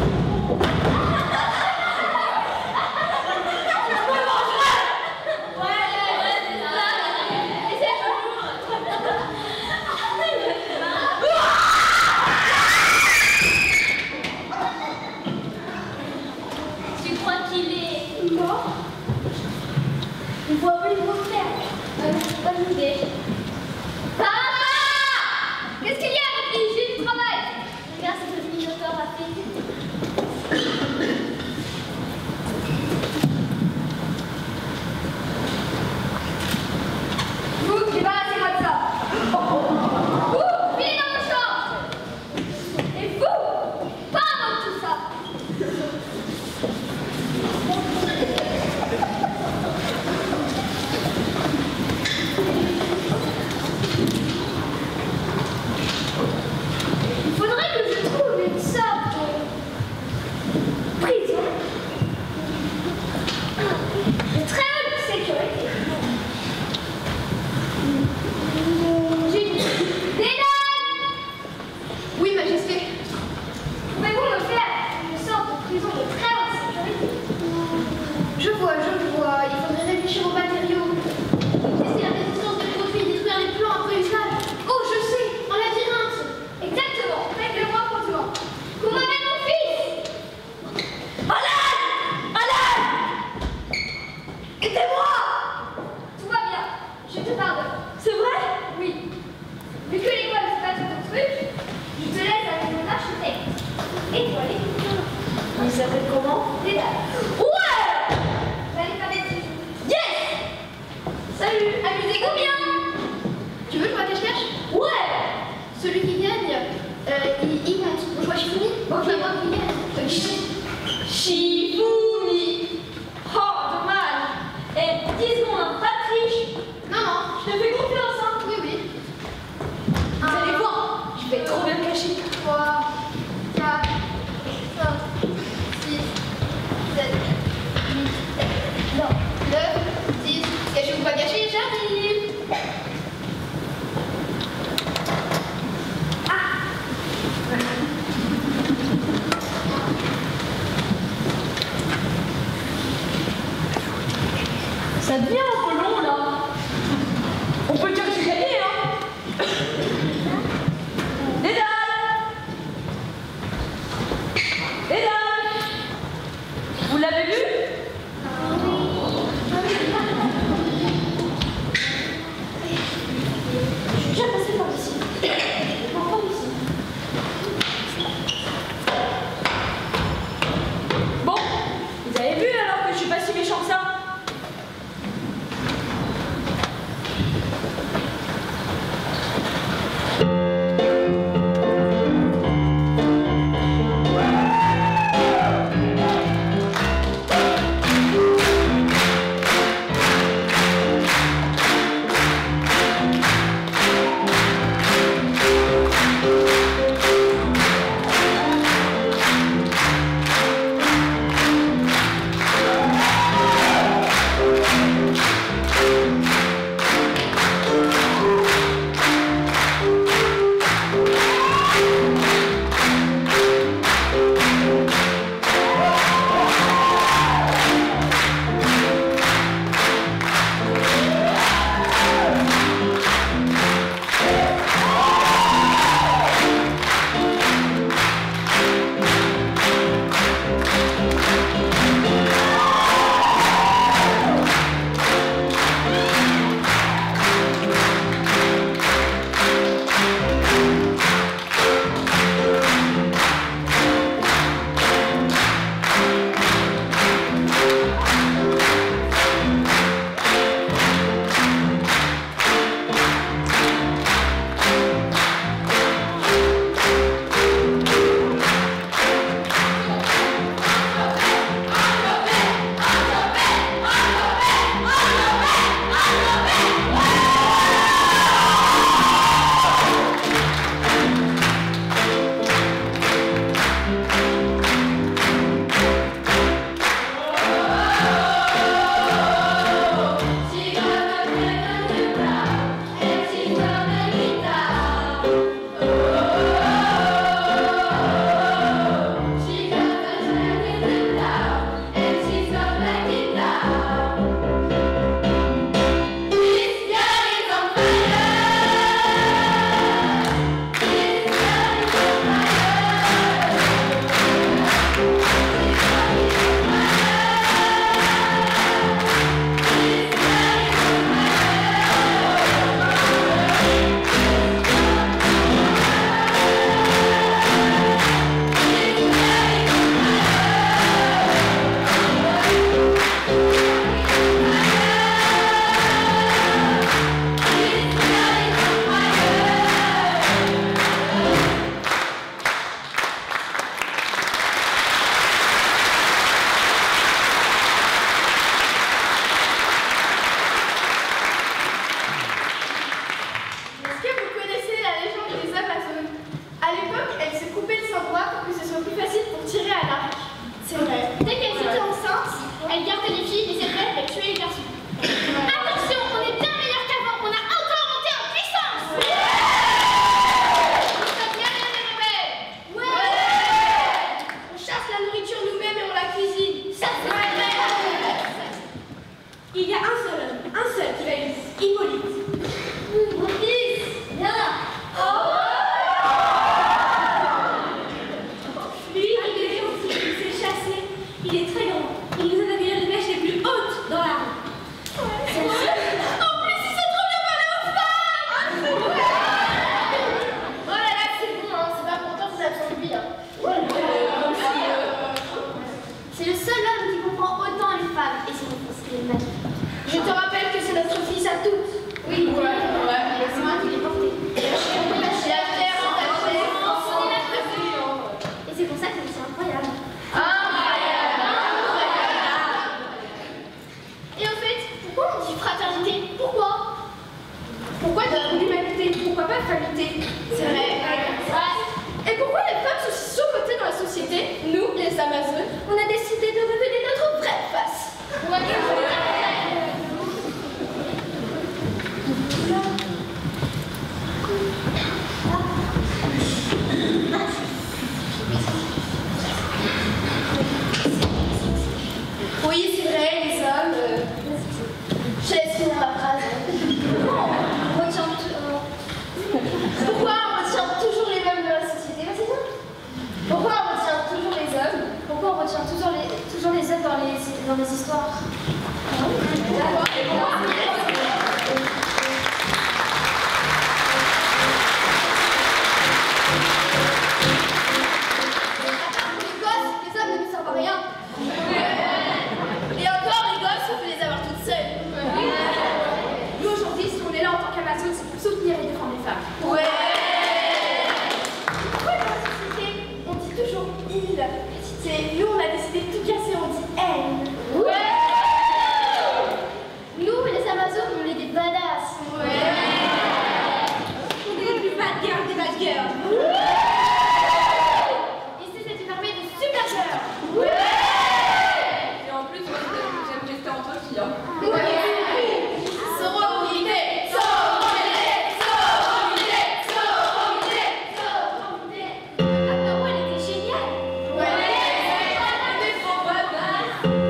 [SPEAKER 1] Tu crois qu'il est
[SPEAKER 5] Mort. Il faut appeler mon frère.
[SPEAKER 1] euh, bonne idée. Papa! Qu'est-ce qu'il y a, ma fille? J'ai du travail. Regarde ce que le Minotaure a fait.
[SPEAKER 5] Vous, débarrassez-moi de ça.
[SPEAKER 1] Vous, filez dans mon champ. Et vous, pas avant tout ça.
[SPEAKER 5] Il faudrait que je trouve une sorte de prison de très haute sécurité. J'ai une idée.
[SPEAKER 3] Oui, Majesté.
[SPEAKER 5] Pouvez-vous me faire une sorte de prison de très haute sécurité?
[SPEAKER 3] Je vois, je vois. Il faudrait réfléchir aux matériaux. Tester la résistance des produits, détruire les plans après usage. Oh, je sais, en labyrinthe.
[SPEAKER 5] Exactement. Faites-le-moi promptement.
[SPEAKER 1] Qu'on m'amène mon fils.
[SPEAKER 5] Alain! Alain! Aidez-moi! Tout va bien. Je te pardonne.
[SPEAKER 13] C'est vrai?
[SPEAKER 5] Oui. Vu que l'école c'est pas tout ton truc, je te laisse avec mon architecte. Étoilé.
[SPEAKER 13] Il s'appelle comment?
[SPEAKER 5] Dédale.
[SPEAKER 13] Ouais!
[SPEAKER 5] Vous allez faire des trucs.
[SPEAKER 13] Yes!
[SPEAKER 3] Salut, amusez-vous bien. Tu veux jouer à cache-cache?
[SPEAKER 13] Ouais!
[SPEAKER 3] Celui qui gagne, euh, il, il monte. On joue à Shifumi?
[SPEAKER 5] Ok.
[SPEAKER 3] C'est moi qui gagne. Euh, qui-
[SPEAKER 13] Shifumi! Oh, dommage! Eh, dix secondes, hein, pas de triche!
[SPEAKER 3] Non, non.
[SPEAKER 13] Je te fais confiance, hein!
[SPEAKER 3] Oui, oui.
[SPEAKER 13] Vous allez voir, je vais être trop bien caché.
[SPEAKER 3] trois, quatre, cinq, six, sept, huit, neuf, dix. Cachez-vous pas caché, j'arrive.
[SPEAKER 13] Ça devient un peu long, là. On peut dire que j'ai gagné, hein? Dédale! Dédale! Vous l'avez vu?
[SPEAKER 5] Je suis déjà passée par ici. Par ici.
[SPEAKER 1] le seul homme qui comprend autant les femmes et son fils qui est magnifique.
[SPEAKER 5] Je te rappelle que c'est notre fils à toutes.
[SPEAKER 1] Oui, ouais, ouais. C'est moi qui l'ai porté. Et c'est pour ça que c'est incroyable. Et au fait, pourquoi on dit fraternité? Pourquoi?
[SPEAKER 5] Pourquoi de l'humanité? Pourquoi pas fraternité? C'est vrai. Et pourquoi les femmes sont si sous-cotées dans la société? Nous, les Amazones, on a décidé de révéler notre vraie face. Oui, c'est vrai, les hommes. Euh... Je laisse finir la phrase. On retient tout- euh, Pourquoi on retient toujours les mêmes dans la société? Bah, c'est ça. Pourquoi on retient toujours les hommes?
[SPEAKER 1] Pourquoi on retient toujours les, toujours les hommes dans les, dans les histoires?
[SPEAKER 5] D'accord. Et pourquoi? Les gosses, les hommes ne nous servent à rien. Et encore, les gosses, on peut les avoir toutes seules. Nous, aujourd'hui, si on est là en tant qu'Amazon, c'est pour soutenir et défendre les femmes. Ouais. Pourquoi dans la société, on dit toujours il? C'est nous, on a décidé de tout casser, on dit elle. Ouais.
[SPEAKER 1] Nous, les Amazones, on est des badass.
[SPEAKER 5] Ouais. On est les plus bad girls des bad girls.
[SPEAKER 1] Ici, c'est une armée de super girls.
[SPEAKER 5] Ouais.
[SPEAKER 13] Et en plus, moi, j'aime rester entre filles. Hein.
[SPEAKER 5] Ouais. Sororité, sororité, sororité, sororité, sororité.
[SPEAKER 1] La parole était géniale.
[SPEAKER 5] Ouais. On est trop badass.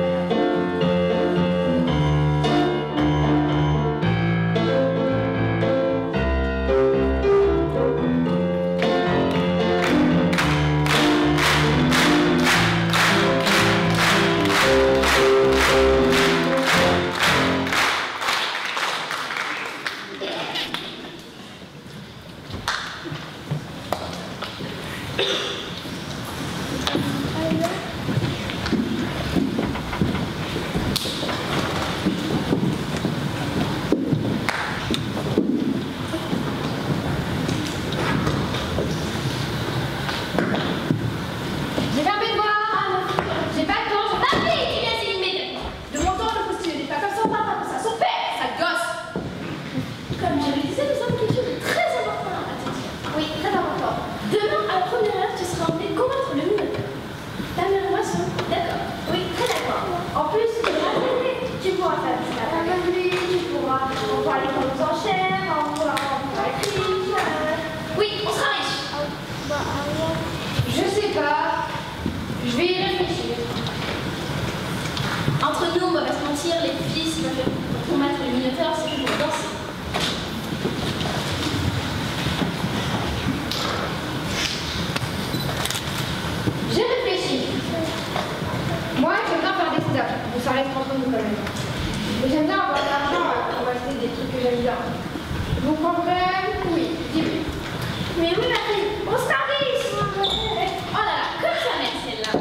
[SPEAKER 1] J'ai fermé de voir. J'ai pas le temps. Je t'appelle et tu viens ici immédiatement.
[SPEAKER 5] De mon temps, le postule n'est pas comme son papa, comme ça, son père, ça gosse. Comme je le disais, nous sommes quelque chose de très important dans la tête.
[SPEAKER 1] Oui, très important.
[SPEAKER 5] Demain, à la première heure, tu seras emmené combattre le Minotaure. Ta mère et moi sommes d'accord.
[SPEAKER 1] Oui, très d'accord.
[SPEAKER 5] En plus, tu pourras t'aider. Tu pourras faire des snaps avec lui, tu pourras, on pourra aller prendre aux enchères, on pourra prendre la crique.
[SPEAKER 1] Oui, on sera riche.
[SPEAKER 11] Je sais pas. Je vais y réfléchir.
[SPEAKER 1] Entre nous, on va pas se mentir, les filles, si on fait pour combattre le Minotaure, c'est pour danser.
[SPEAKER 11] J'ai réfléchi. Moi, j'aime bien faire des stocks, mais ça reste entre nous quand même. Mais j'aime bien avoir de l'argent euh, pour acheter des trucs que j'aime bien. Vous comprendrez? Oui, dis oui.
[SPEAKER 5] Mais oui, ma fille, on sera riche.
[SPEAKER 1] Oh là là, comme ça, mère, celle-là.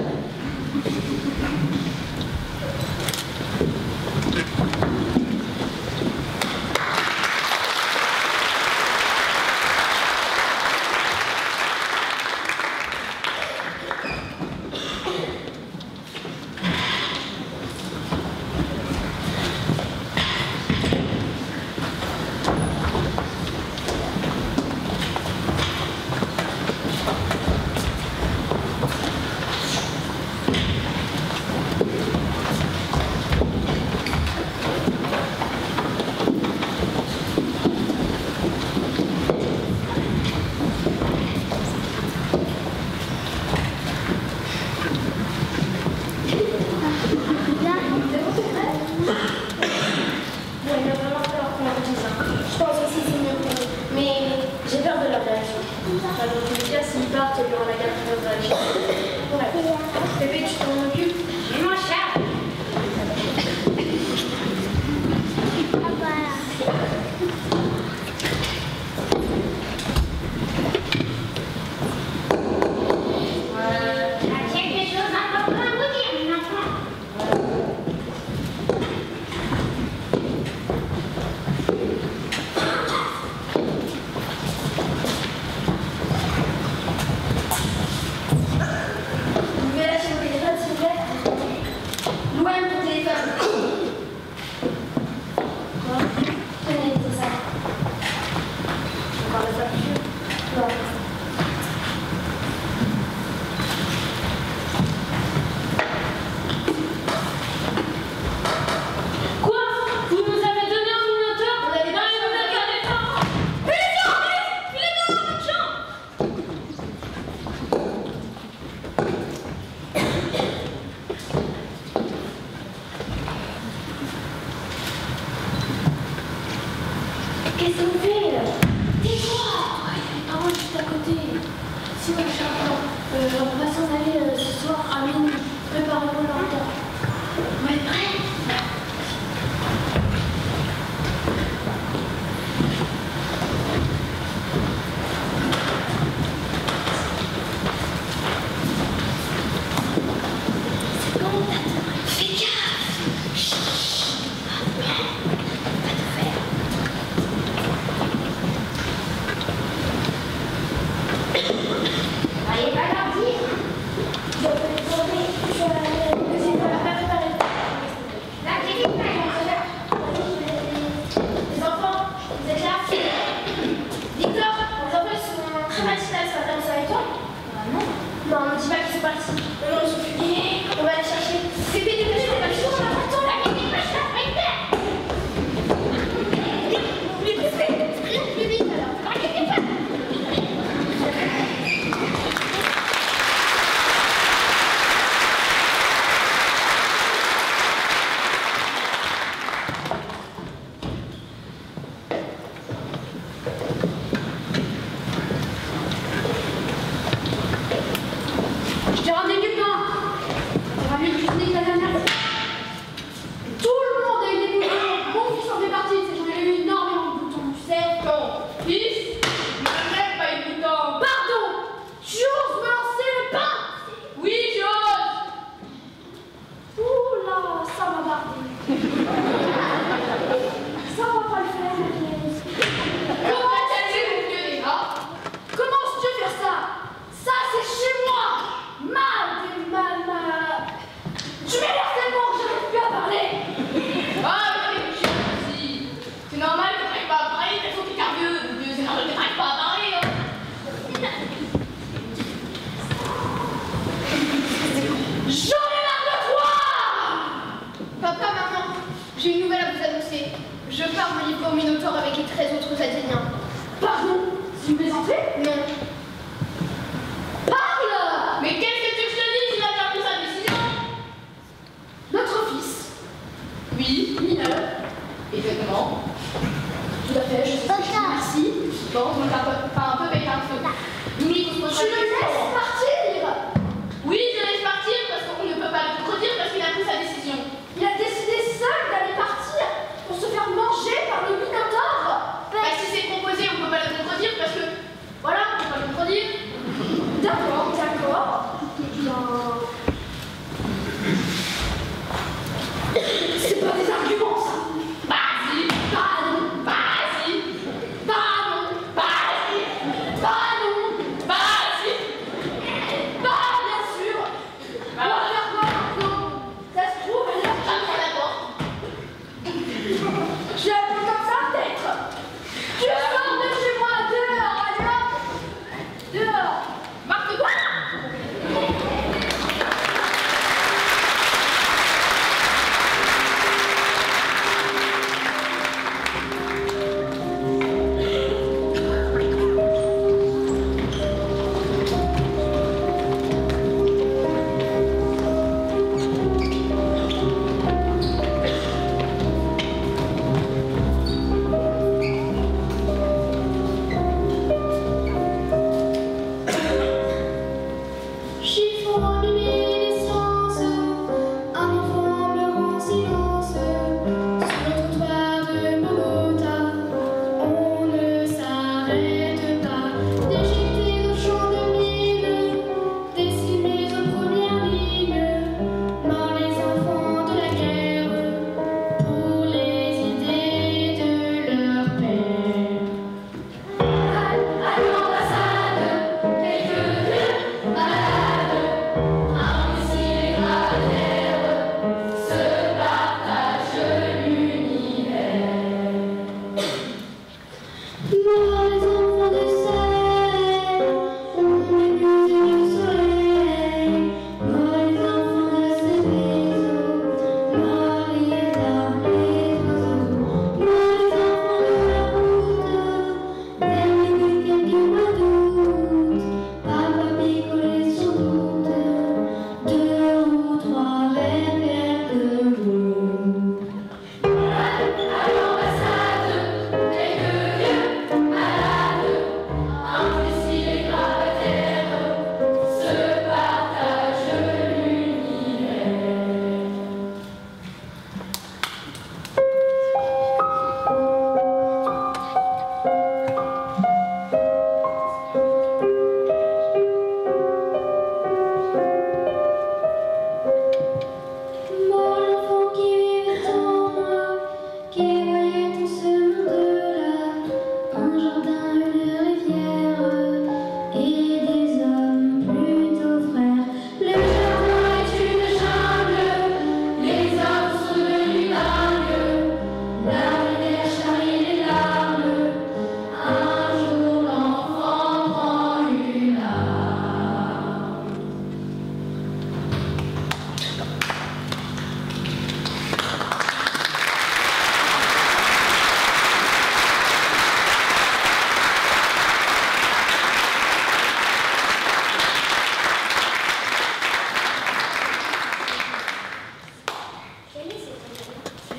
[SPEAKER 1] Qu'est-ce qu'on fait là? Tais-toi! Ouais, il y a les parents juste à côté. Si on cherche un plan, euh, on va s'en aller euh, ce soir à minuit. Préparez-vous longtemps. Ouais, prêt?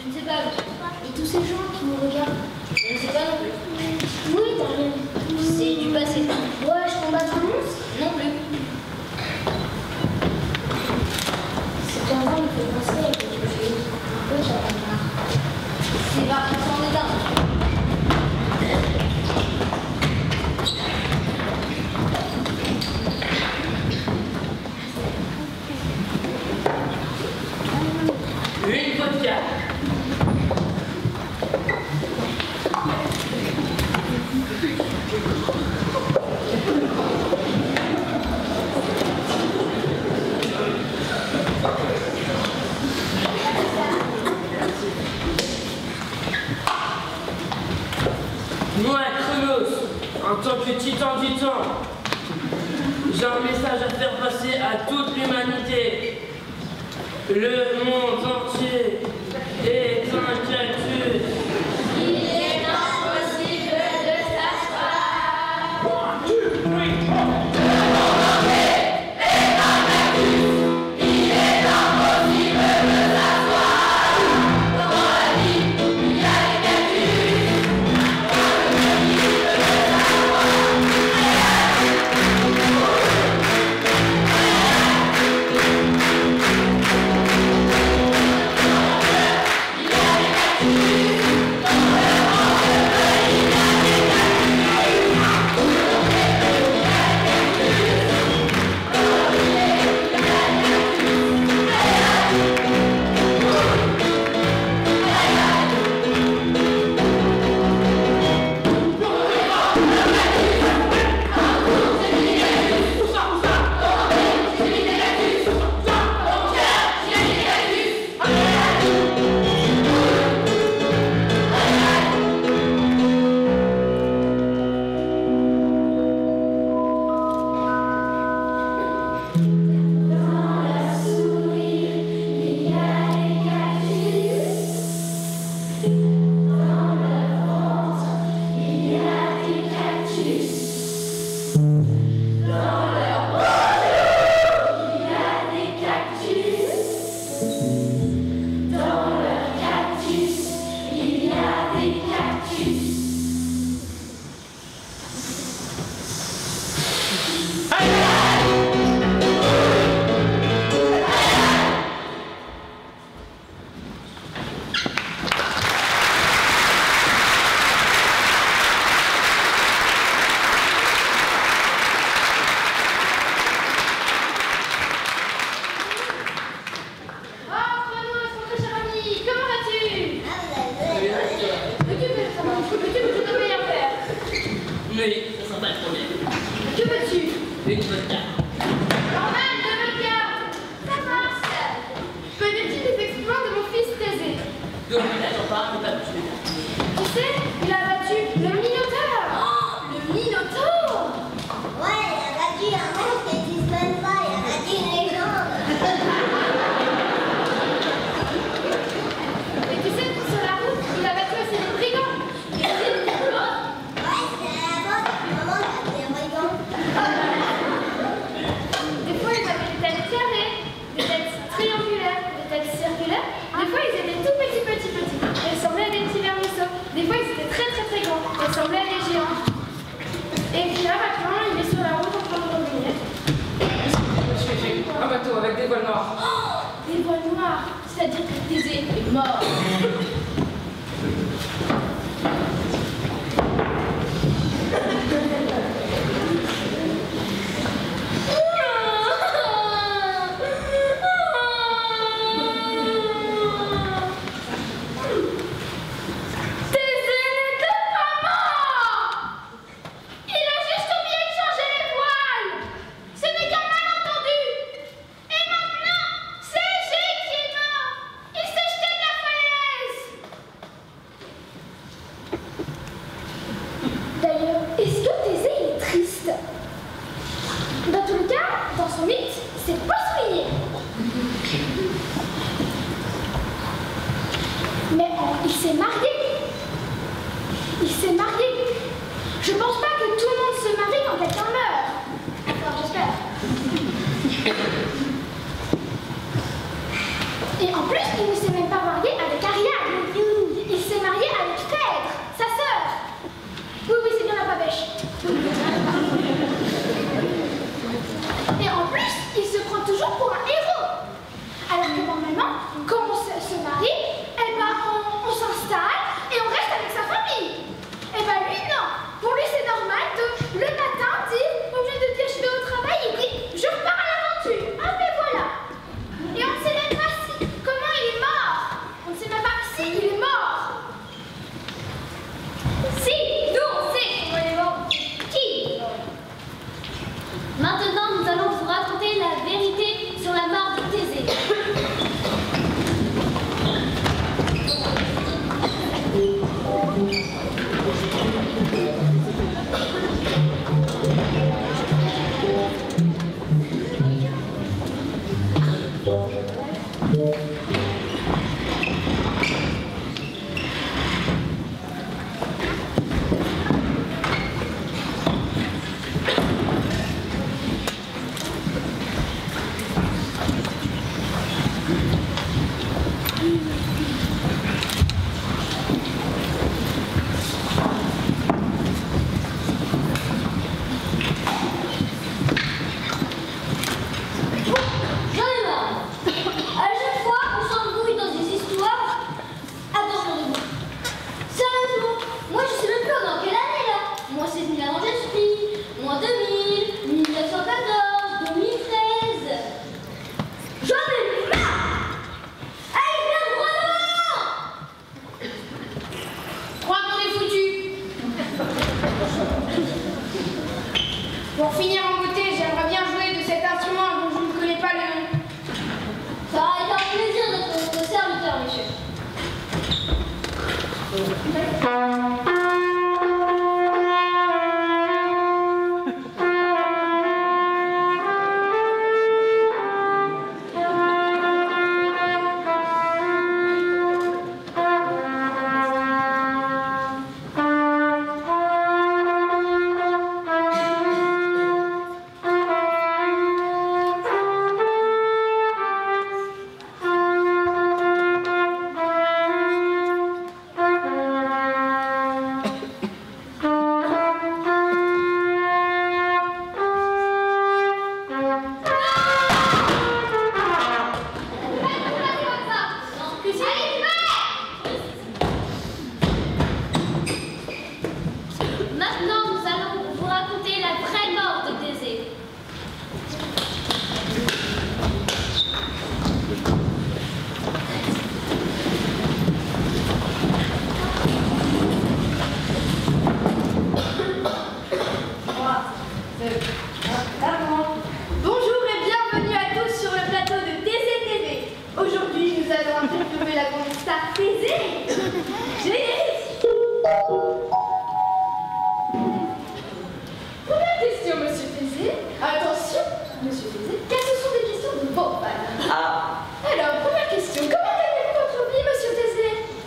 [SPEAKER 1] Je ne sais pas. Et tous ces gens qui nous regardent. Je ne sais pas non plus. Oui, t'as rien. C'est du passé. Ouais, je combat tout le monde. Non plus. C'est un temps qui me fait penser à quelque chose. Un peu ça va marre. C'est pas sans dédain.
[SPEAKER 11] Une vodka. Moi, Chronos, en tant que titan du temps, j'ai un message à faire passer à toute l'humanité. Le monde entier est un cactus.
[SPEAKER 4] Il est impossible de s'asseoir. One, two, three, four.
[SPEAKER 11] Avec des voiles noirs.
[SPEAKER 5] Oh, des voiles noirs, c'est-à-dire que Thésée est mort. Et en plus, il ne s'est même pas marié avec Ariadne.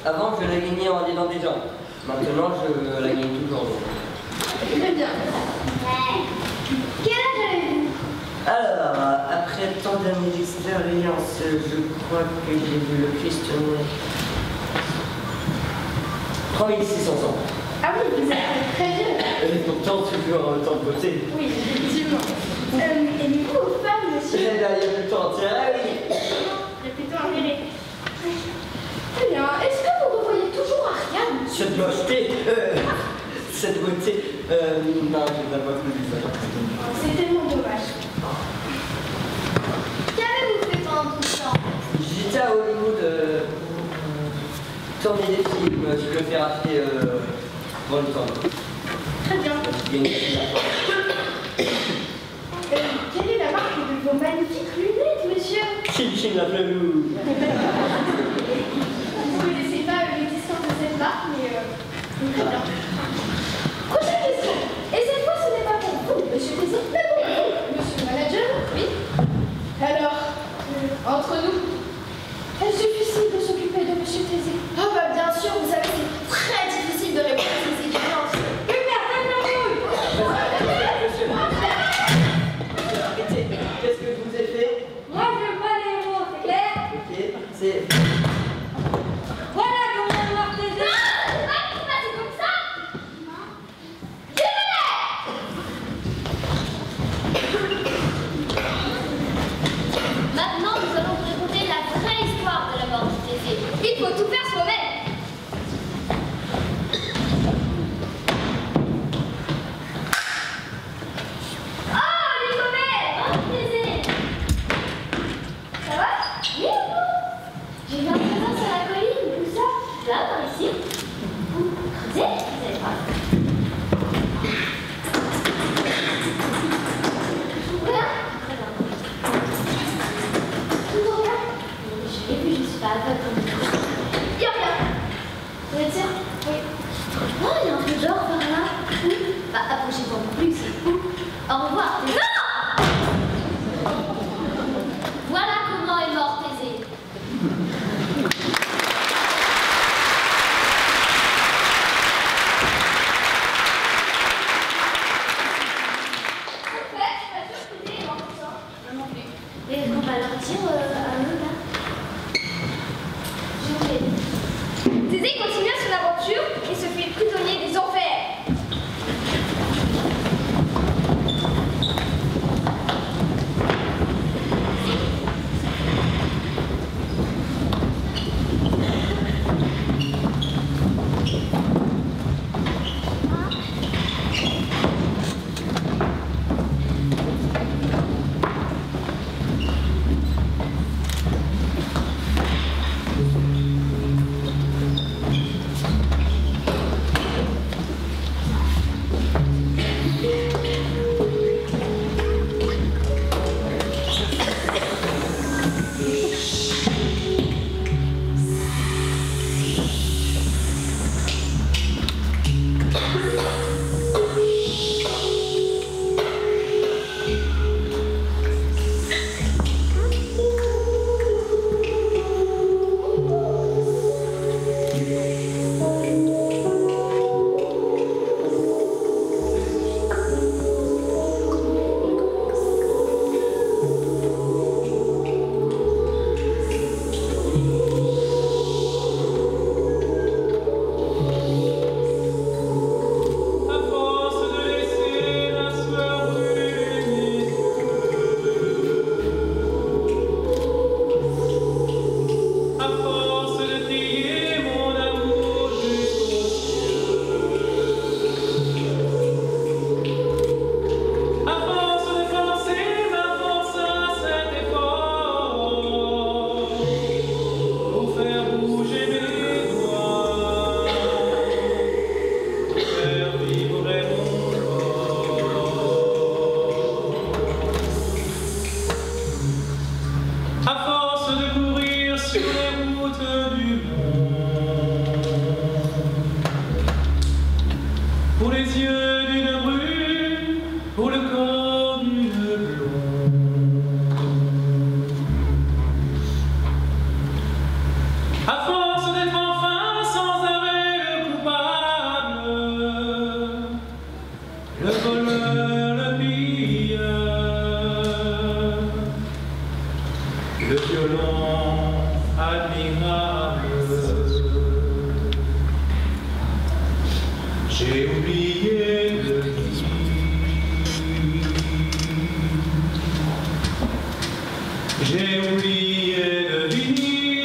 [SPEAKER 12] Avant, je la gagnais en aidant des gens. Maintenant, je la gagne toujours.
[SPEAKER 3] Très bien.
[SPEAKER 2] Quel âge avez-vous?
[SPEAKER 12] Alors, après tant d'années d'expérience, je crois que j'ai vu le Christ naître. trois mille six cents ans.
[SPEAKER 3] Ah oui, vous êtes très vieux.
[SPEAKER 12] Et pourtant, toujours autant de beauté.
[SPEAKER 3] Oui, effectivement. Euh, Aimez-vous aux femmes, monsieur?
[SPEAKER 12] Il y a plus de temps, tiens, ah oui.
[SPEAKER 3] J'ai plutôt intérêt. Très bien. Est-ce que vous revoyez toujours Ariane?
[SPEAKER 12] Cette mocheté, euh, cette beauté, euh, non, je ne l'ai pas plus vu ça.
[SPEAKER 3] C'est tellement dommage.
[SPEAKER 1] Qu'avez-vous fait pendant tout ce temps?
[SPEAKER 12] J'étais à Hollywood euh, pour tourner des films, je le fais racheter euh, dans le temps.
[SPEAKER 3] Très bien.
[SPEAKER 12] Je gagne de l'argent.
[SPEAKER 3] Euh, quelle est la marque de vos magnifiques lunettes, monsieur?
[SPEAKER 12] Chim la pelouse.
[SPEAKER 3] Vous ne connaissez pas l'existence de cette marque, mais euh, très bien. Prochaine question. Et cette fois, ce n'est pas pour vous, monsieur Tézé, mais pour vous, monsieur le manager. Oui. Alors, euh, entre nous, est-ce difficile de s'occuper de monsieur Tézé? Ah bah bien sûr, vous savez, c'est très difficile de répondre à ces exigences. Une merde, non,
[SPEAKER 12] Arrêtez, qu'est-ce que je vous ai fait?
[SPEAKER 3] moi, je veux pas les mots, c'est clair?
[SPEAKER 12] Ok, c'est...
[SPEAKER 3] Voilà comment on va Tézé.
[SPEAKER 1] Maintenant, nous allons vous raconter la vraie histoire de la mort de Thésée. Il faut tout faire soi-même. Oh, les commères! Oh, Thésée! Ça va? Oui, vous? J'ai vu un trésor sur la colline. Où ça? Là, par ici. Vous creusez? Vous allez voir. Voilà. Toujours là? Je l'ai vu, je suis pas aveugle comme vous. Il y a rien. Vous êtes sûr? Oui. Oh, il y a un peu d'or par là. Où? Bah, approchez-vous un peu plus, c'est où? Au revoir, Thésée. Non! Voilà comment est mort Thésée. Et on va leur dire euh, à eux là. Je vais.
[SPEAKER 3] Thésée continua son aventure et se fait prisonnier des enfers.
[SPEAKER 14] âme. J'ai oublié de vivre. J'ai oublié de vivre.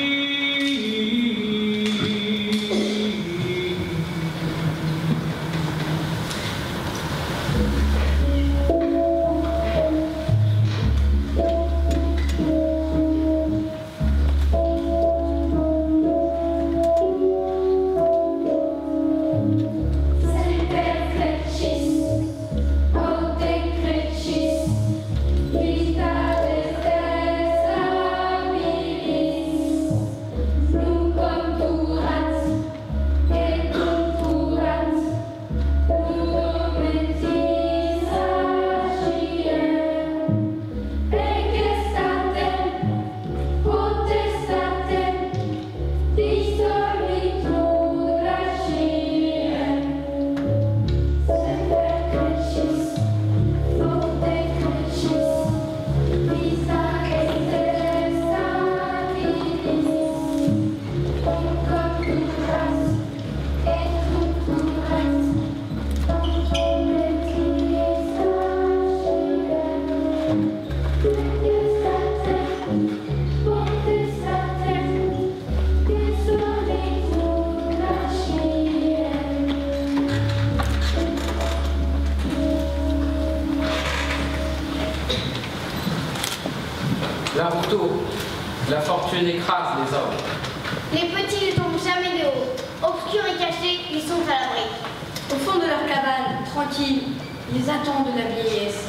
[SPEAKER 6] Naruto, la fortune écrase les hommes.
[SPEAKER 2] Les petits ne tombent jamais de haut. Obscurs et cachés, ils sont à l'abri.
[SPEAKER 7] Au fond de leur cabane, tranquilles, ils attendent la vieillesse.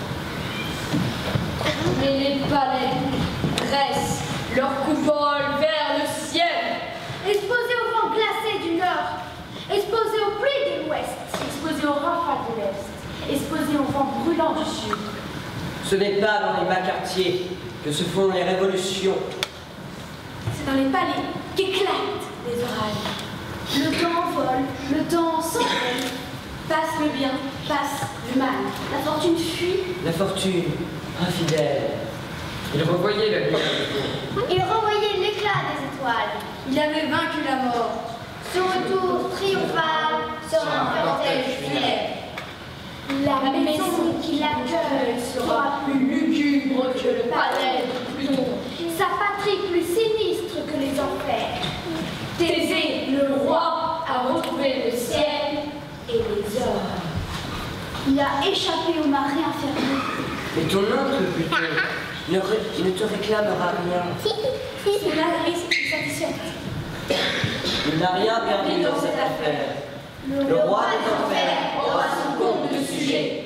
[SPEAKER 13] Mais les palais dressent leur coupole vers le ciel.
[SPEAKER 5] Exposés au vent glacé du nord, exposés aux pluies de l'ouest, exposés aux rafales de l'est, exposés au vent brûlant du sud.
[SPEAKER 12] Ce n'est pas dans les bas quartiers que se font les révolutions.
[SPEAKER 5] C'est dans les palais qu'éclatent les orages. Le temps vole, le temps s'envole. Passe le bien, passe le mal. La fortune fuit.
[SPEAKER 12] La fortune, infidèle.
[SPEAKER 6] Il revoyait la lumière du jour.
[SPEAKER 2] Il renvoyait l'éclat des étoiles.
[SPEAKER 7] Il avait vaincu la mort.
[SPEAKER 2] Son retour triomphal sera un cortège funèbre.
[SPEAKER 5] La maison qui l'accueille
[SPEAKER 13] Sera plus lugubre que le palais de Pluton.
[SPEAKER 5] sa patrie plus sinistre que les enfers.
[SPEAKER 13] Thésée, le roi, a retrouvé le ciel et les hommes.
[SPEAKER 5] Il a échappé au marais infernal.
[SPEAKER 12] Mais ton oncle, Pluton, ne, ré- ne te réclamera rien.
[SPEAKER 5] C'est l'avarice qui satisfait.
[SPEAKER 12] Il n'a rien perdu dans cette affaire. Le roi des enfers aura son compte de sujet.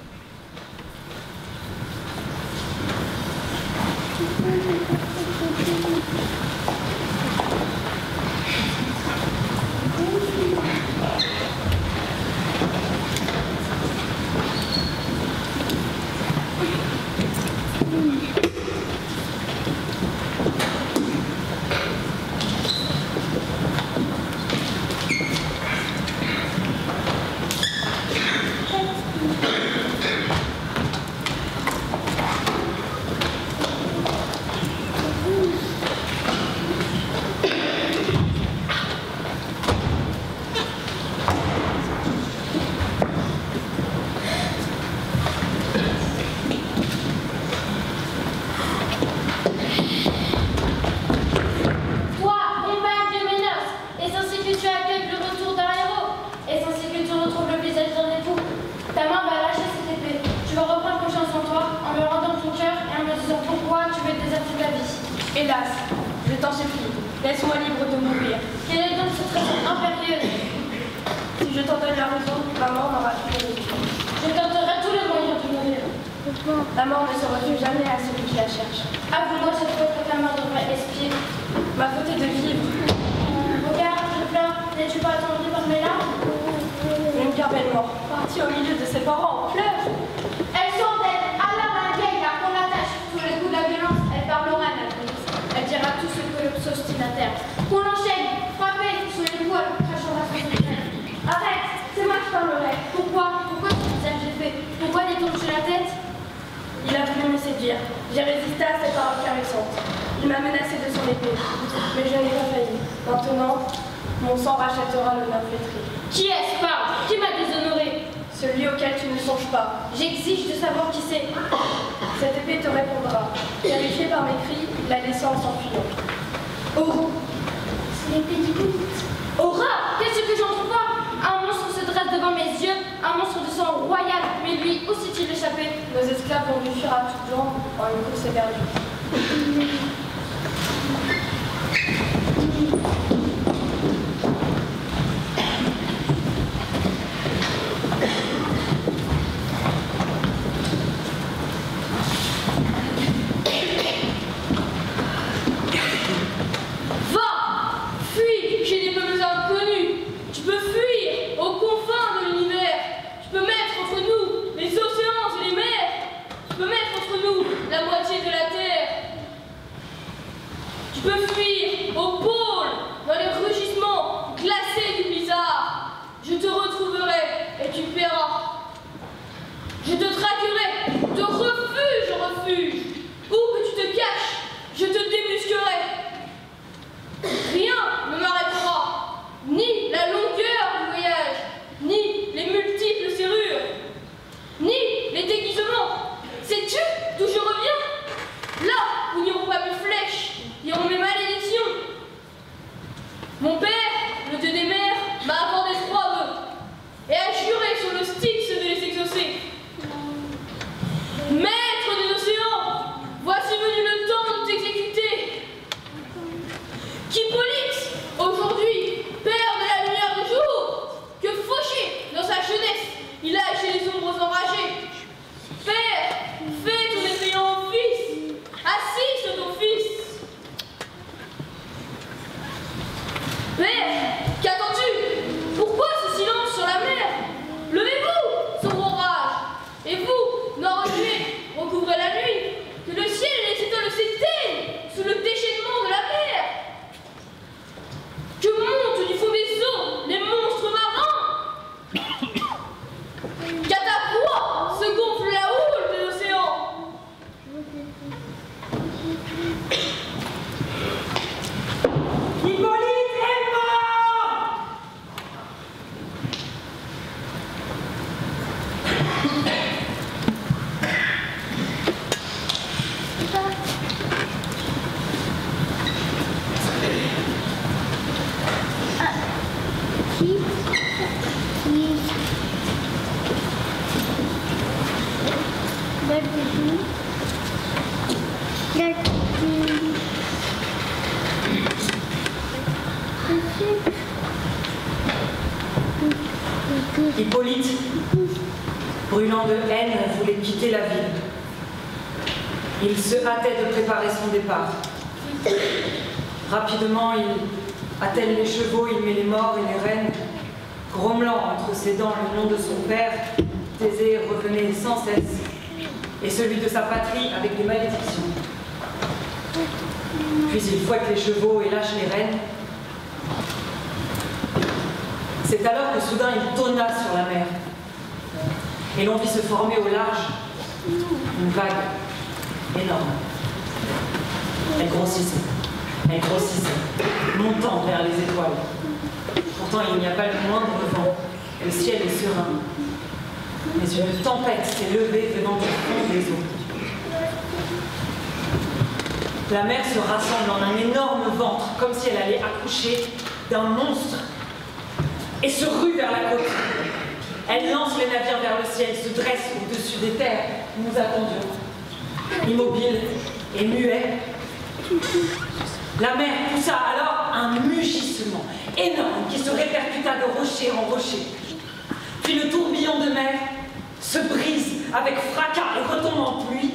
[SPEAKER 13] Hélas, je t'en supplie, laisse-moi libre de mourir.
[SPEAKER 1] Quelle est donc cette raison impérieuse?
[SPEAKER 13] Si je t'en donne la raison, ma mort n'aura plus de vie.
[SPEAKER 1] Je tenterai tous les moyens de mourir.
[SPEAKER 13] La mort ne se refuse jamais à celui qui la cherche.
[SPEAKER 1] Avoue-moi cette fois que ta mort devrait espier.
[SPEAKER 13] Ma faute est de vivre.
[SPEAKER 1] Regarde, je pleure. N'es-tu pas attendri par mes larmes?
[SPEAKER 13] Une bien belle mort, partie au milieu de ses parents, pleure.
[SPEAKER 5] Elles sont dead. Alors la vieille, là, qu'on l'attache sous les coups de la violence, elle parlera à la police. Elle dira tout ce que le s'obstinataire. Qu'on l'enchaîne, frappez sur les coups, elle crachera sur son frère. Arrête, c'est moi qui parlerai. Pourquoi Pourquoi ce visage j'ai fait? Pourquoi détournes-tu la tête?
[SPEAKER 13] Il a voulu me séduire. J'ai résisté à ses paroles caressantes. Il m'a menacé de son épée, mais je n'ai pas failli. Maintenant, mon sang rachètera l'honneur flétri.
[SPEAKER 1] Qui est-ce? Parle! Qui m'a déshonoré?
[SPEAKER 13] Celui auquel tu ne songes pas.
[SPEAKER 1] J'exige de savoir qui c'est.
[SPEAKER 13] Cette épée te répondra. Terrifié par mes cris, la laissant en s'enfuyant. Oh!
[SPEAKER 1] C'est l'épée d'Hippolyte. Horreur! Qu'est-ce que j'en trouve pas? Un monstre se dresse devant mes yeux, un monstre de sang royal, mais lui, où s'est-il échappé?
[SPEAKER 13] Nos esclaves vont lui fuir à toutes jambes en une course éperdue.
[SPEAKER 15] Hippolyte, brûlant de haine, voulait quitter la ville. Il se hâtait de préparer son départ. Rapidement, il attelle les chevaux, il met les morts et les reines, grommelant entre ses dents le nom de son père, Thésée revenait sans cesse, et celui de sa patrie avec des malédictions. Puis il fouette les chevaux et lâche les rênes. C'est alors que soudain il tonna sur la mer, et l'on vit se former au large une vague énorme. Elle grossissait, elle grossissait, montant vers les étoiles. Pourtant il n'y a pas le moindre vent, le ciel est serein. Mais une tempête s'est levée venant du fond des eaux. La mer se rassemble en un énorme ventre, comme si elle allait accoucher d'un monstre, et se rue vers la côte. Elle lance les navires vers le ciel, se dresse au-dessus des terres où nous attendions. Immobile et muet, la mer poussa alors un mugissement énorme qui se répercuta de rocher en rocher. Puis le tourbillon de mer se brise avec fracas et retombe en pluie,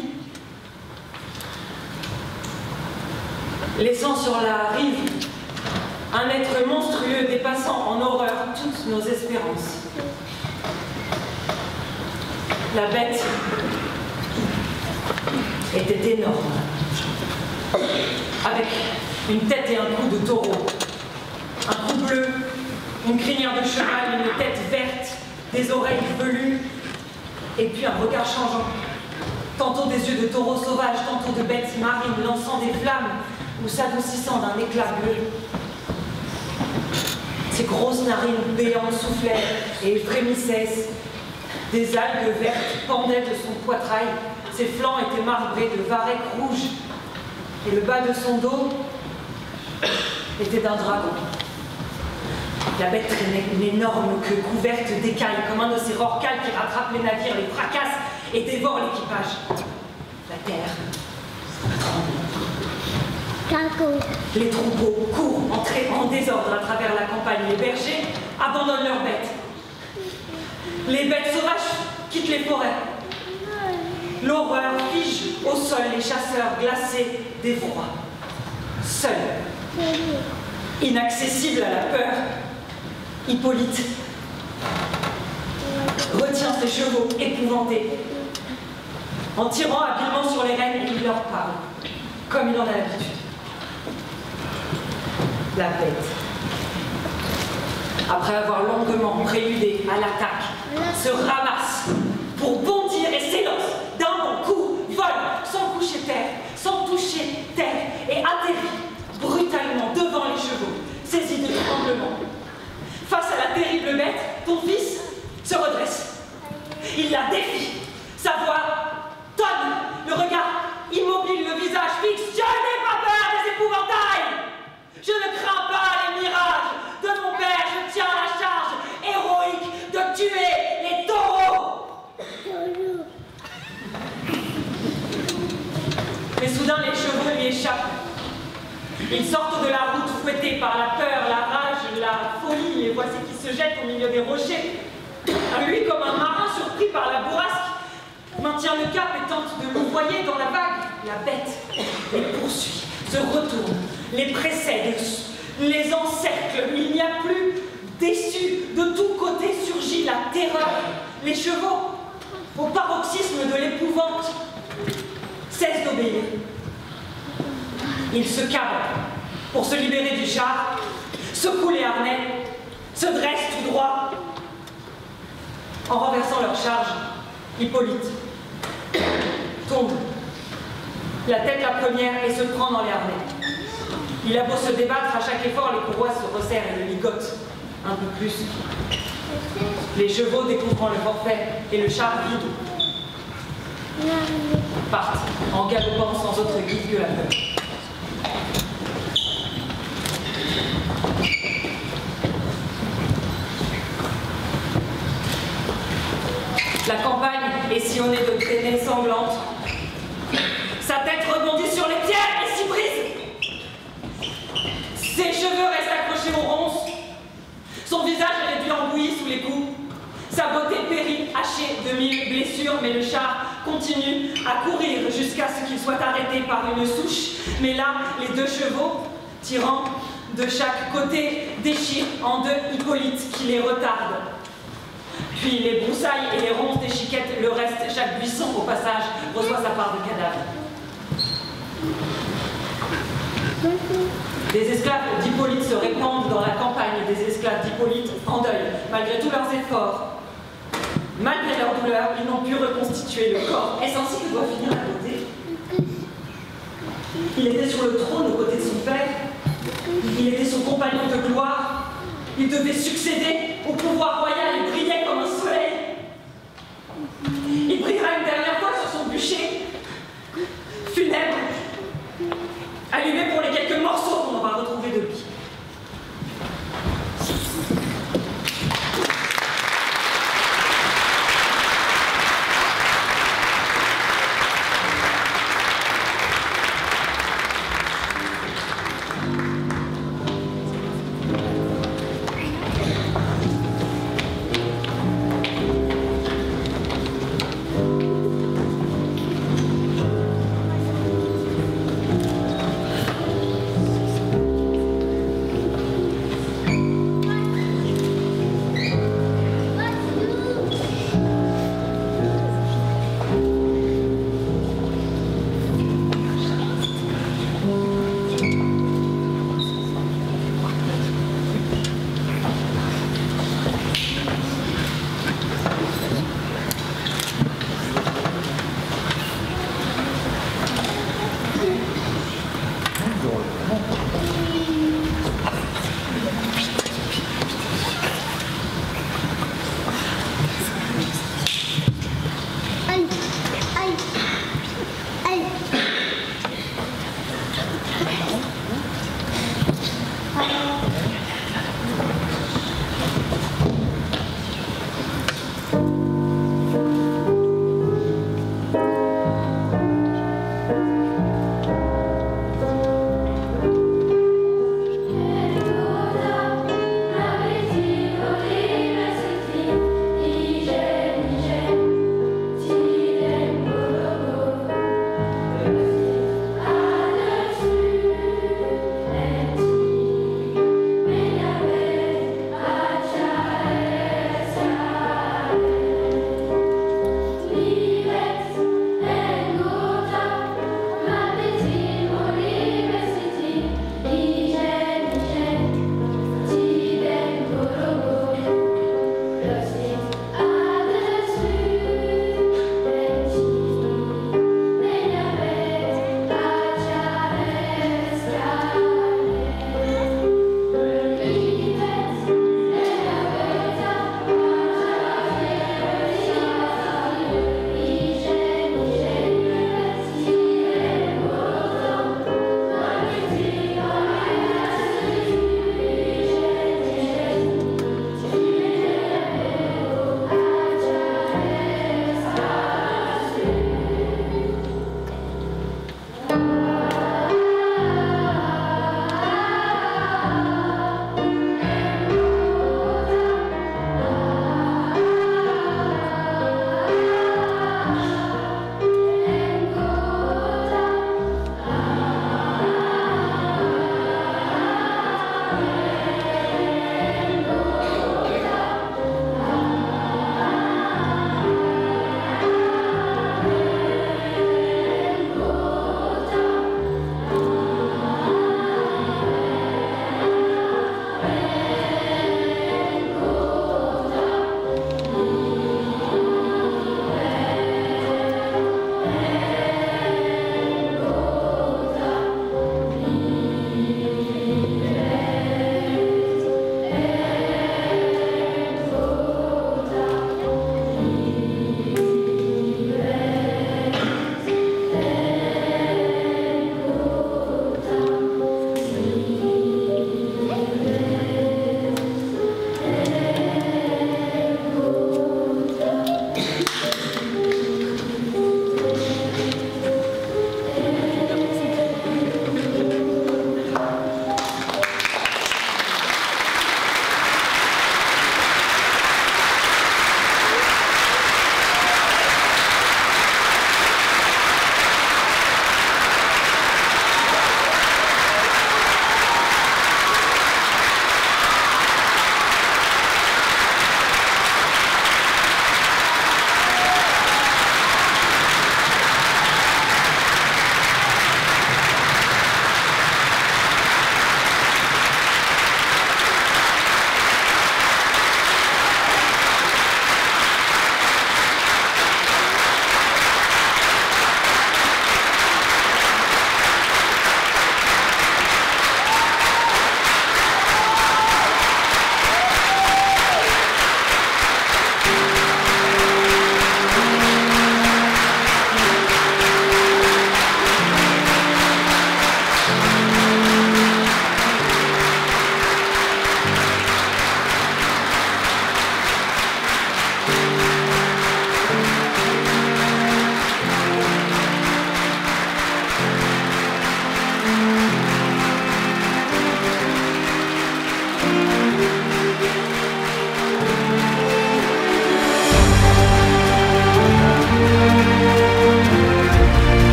[SPEAKER 15] laissant sur la rive un être monstrueux dépassant en horreur toutes nos espérances. La bête était énorme, avec une tête et un cou de taureau, un cou bleu, une crinière de cheval, une tête verte, des oreilles velues, et puis un regard changeant, tantôt des yeux de taureau sauvage, tantôt de bêtes marines lançant des flammes ou s'adoucissant d'un éclat bleu. Ses grosses narines béantes soufflaient et frémissaient. Des algues vertes pendaient de son poitrail. Ses flancs étaient marbrés de varechs rouges. Et le bas de son dos était d'un dragon. La bête traînait une énorme queue couverte d'écailles, comme un de ces rorquals qui rattrapent les navires, les fracassent et dévorent l'équipage. La terre tremble. Les troupeaux courent en, très, en désordre à travers la campagne. Les bergers abandonnent leurs bêtes. Les bêtes sauvages quittent les forêts. L'horreur fige au sol les chasseurs glacés d'effroi. Seul, inaccessible à la peur, Hippolyte retient ses chevaux épouvantés. En tirant habilement sur les rênes, il leur parle, comme il en a l'habitude. La bête, après avoir longuement préludé à l'attaque, se ramasse pour bondir et s'élance d'un bon coup, vole sans coucher terre, sans toucher terre, et atterrit brutalement devant les chevaux, saisi de tremblement. Face à la terrible bête, ton fils se redresse. Il la défie. Sa voix tonne, le regard immobile, le visage fixe. Je n'ai pas peur des épouvantails. Je ne crains pas les mirages de mon père. Je tiens la charge héroïque de tuer les taureaux. Mais soudain, les chevaux lui échappent. Ils sortent de la route fouettés par la peur, la rage, la folie. Les voici qui se jettent au milieu des rochers. Lui, comme un marin surpris par la bourrasque, maintient le cap et tente de louvoyer dans la vague. La bête les poursuit, se retourne, les précède, les encercle. Il n'y a plus déçu. De tous côtés surgit la terreur. Les chevaux, au paroxysme de l'épouvante, cessent d'obéir. Ils se cabrent pour se libérer du char, secouent les harnais, se dressent tout droit. En renversant leur charge, Hippolyte tombe, la tête la première, et se prend dans les harnais. Il a beau se débattre, à chaque effort, les courroies se resserrent et le ligotent un peu plus. Les chevaux, découvrant le forfait et le char vide, partent en galopant sans autre guide que la peur. La campagne est sillonnée de traînées sanglantes. Sa tête rebondit sur les pierres et s'y brise. Ses cheveux restent accrochés aux ronces. Son visage est réduit en bouillie sous les coups. Sa beauté périt, hachée de mille blessures, mais le char continue à courir jusqu'à ce qu'il soit arrêté par une souche. Mais là, les deux chevaux, tirant de chaque côté, déchirent en deux Hippolyte qui les retarde. Puis les broussailles et les ronces déchiquettent le reste. Chaque buisson, au passage, reçoit sa part de cadavres. Des esclaves d'Hippolyte se répandent dans la campagne. Des esclaves d'Hippolyte en deuil, malgré tous leurs efforts. Malgré leur douleur, ils n'ont pu reconstituer le corps essentiel qui doit finir à côté. Il était sur le trône aux côtés de son père. Il était son compagnon de gloire. Il devait succéder au pouvoir royal et brillait comme un soleil. Il brillera une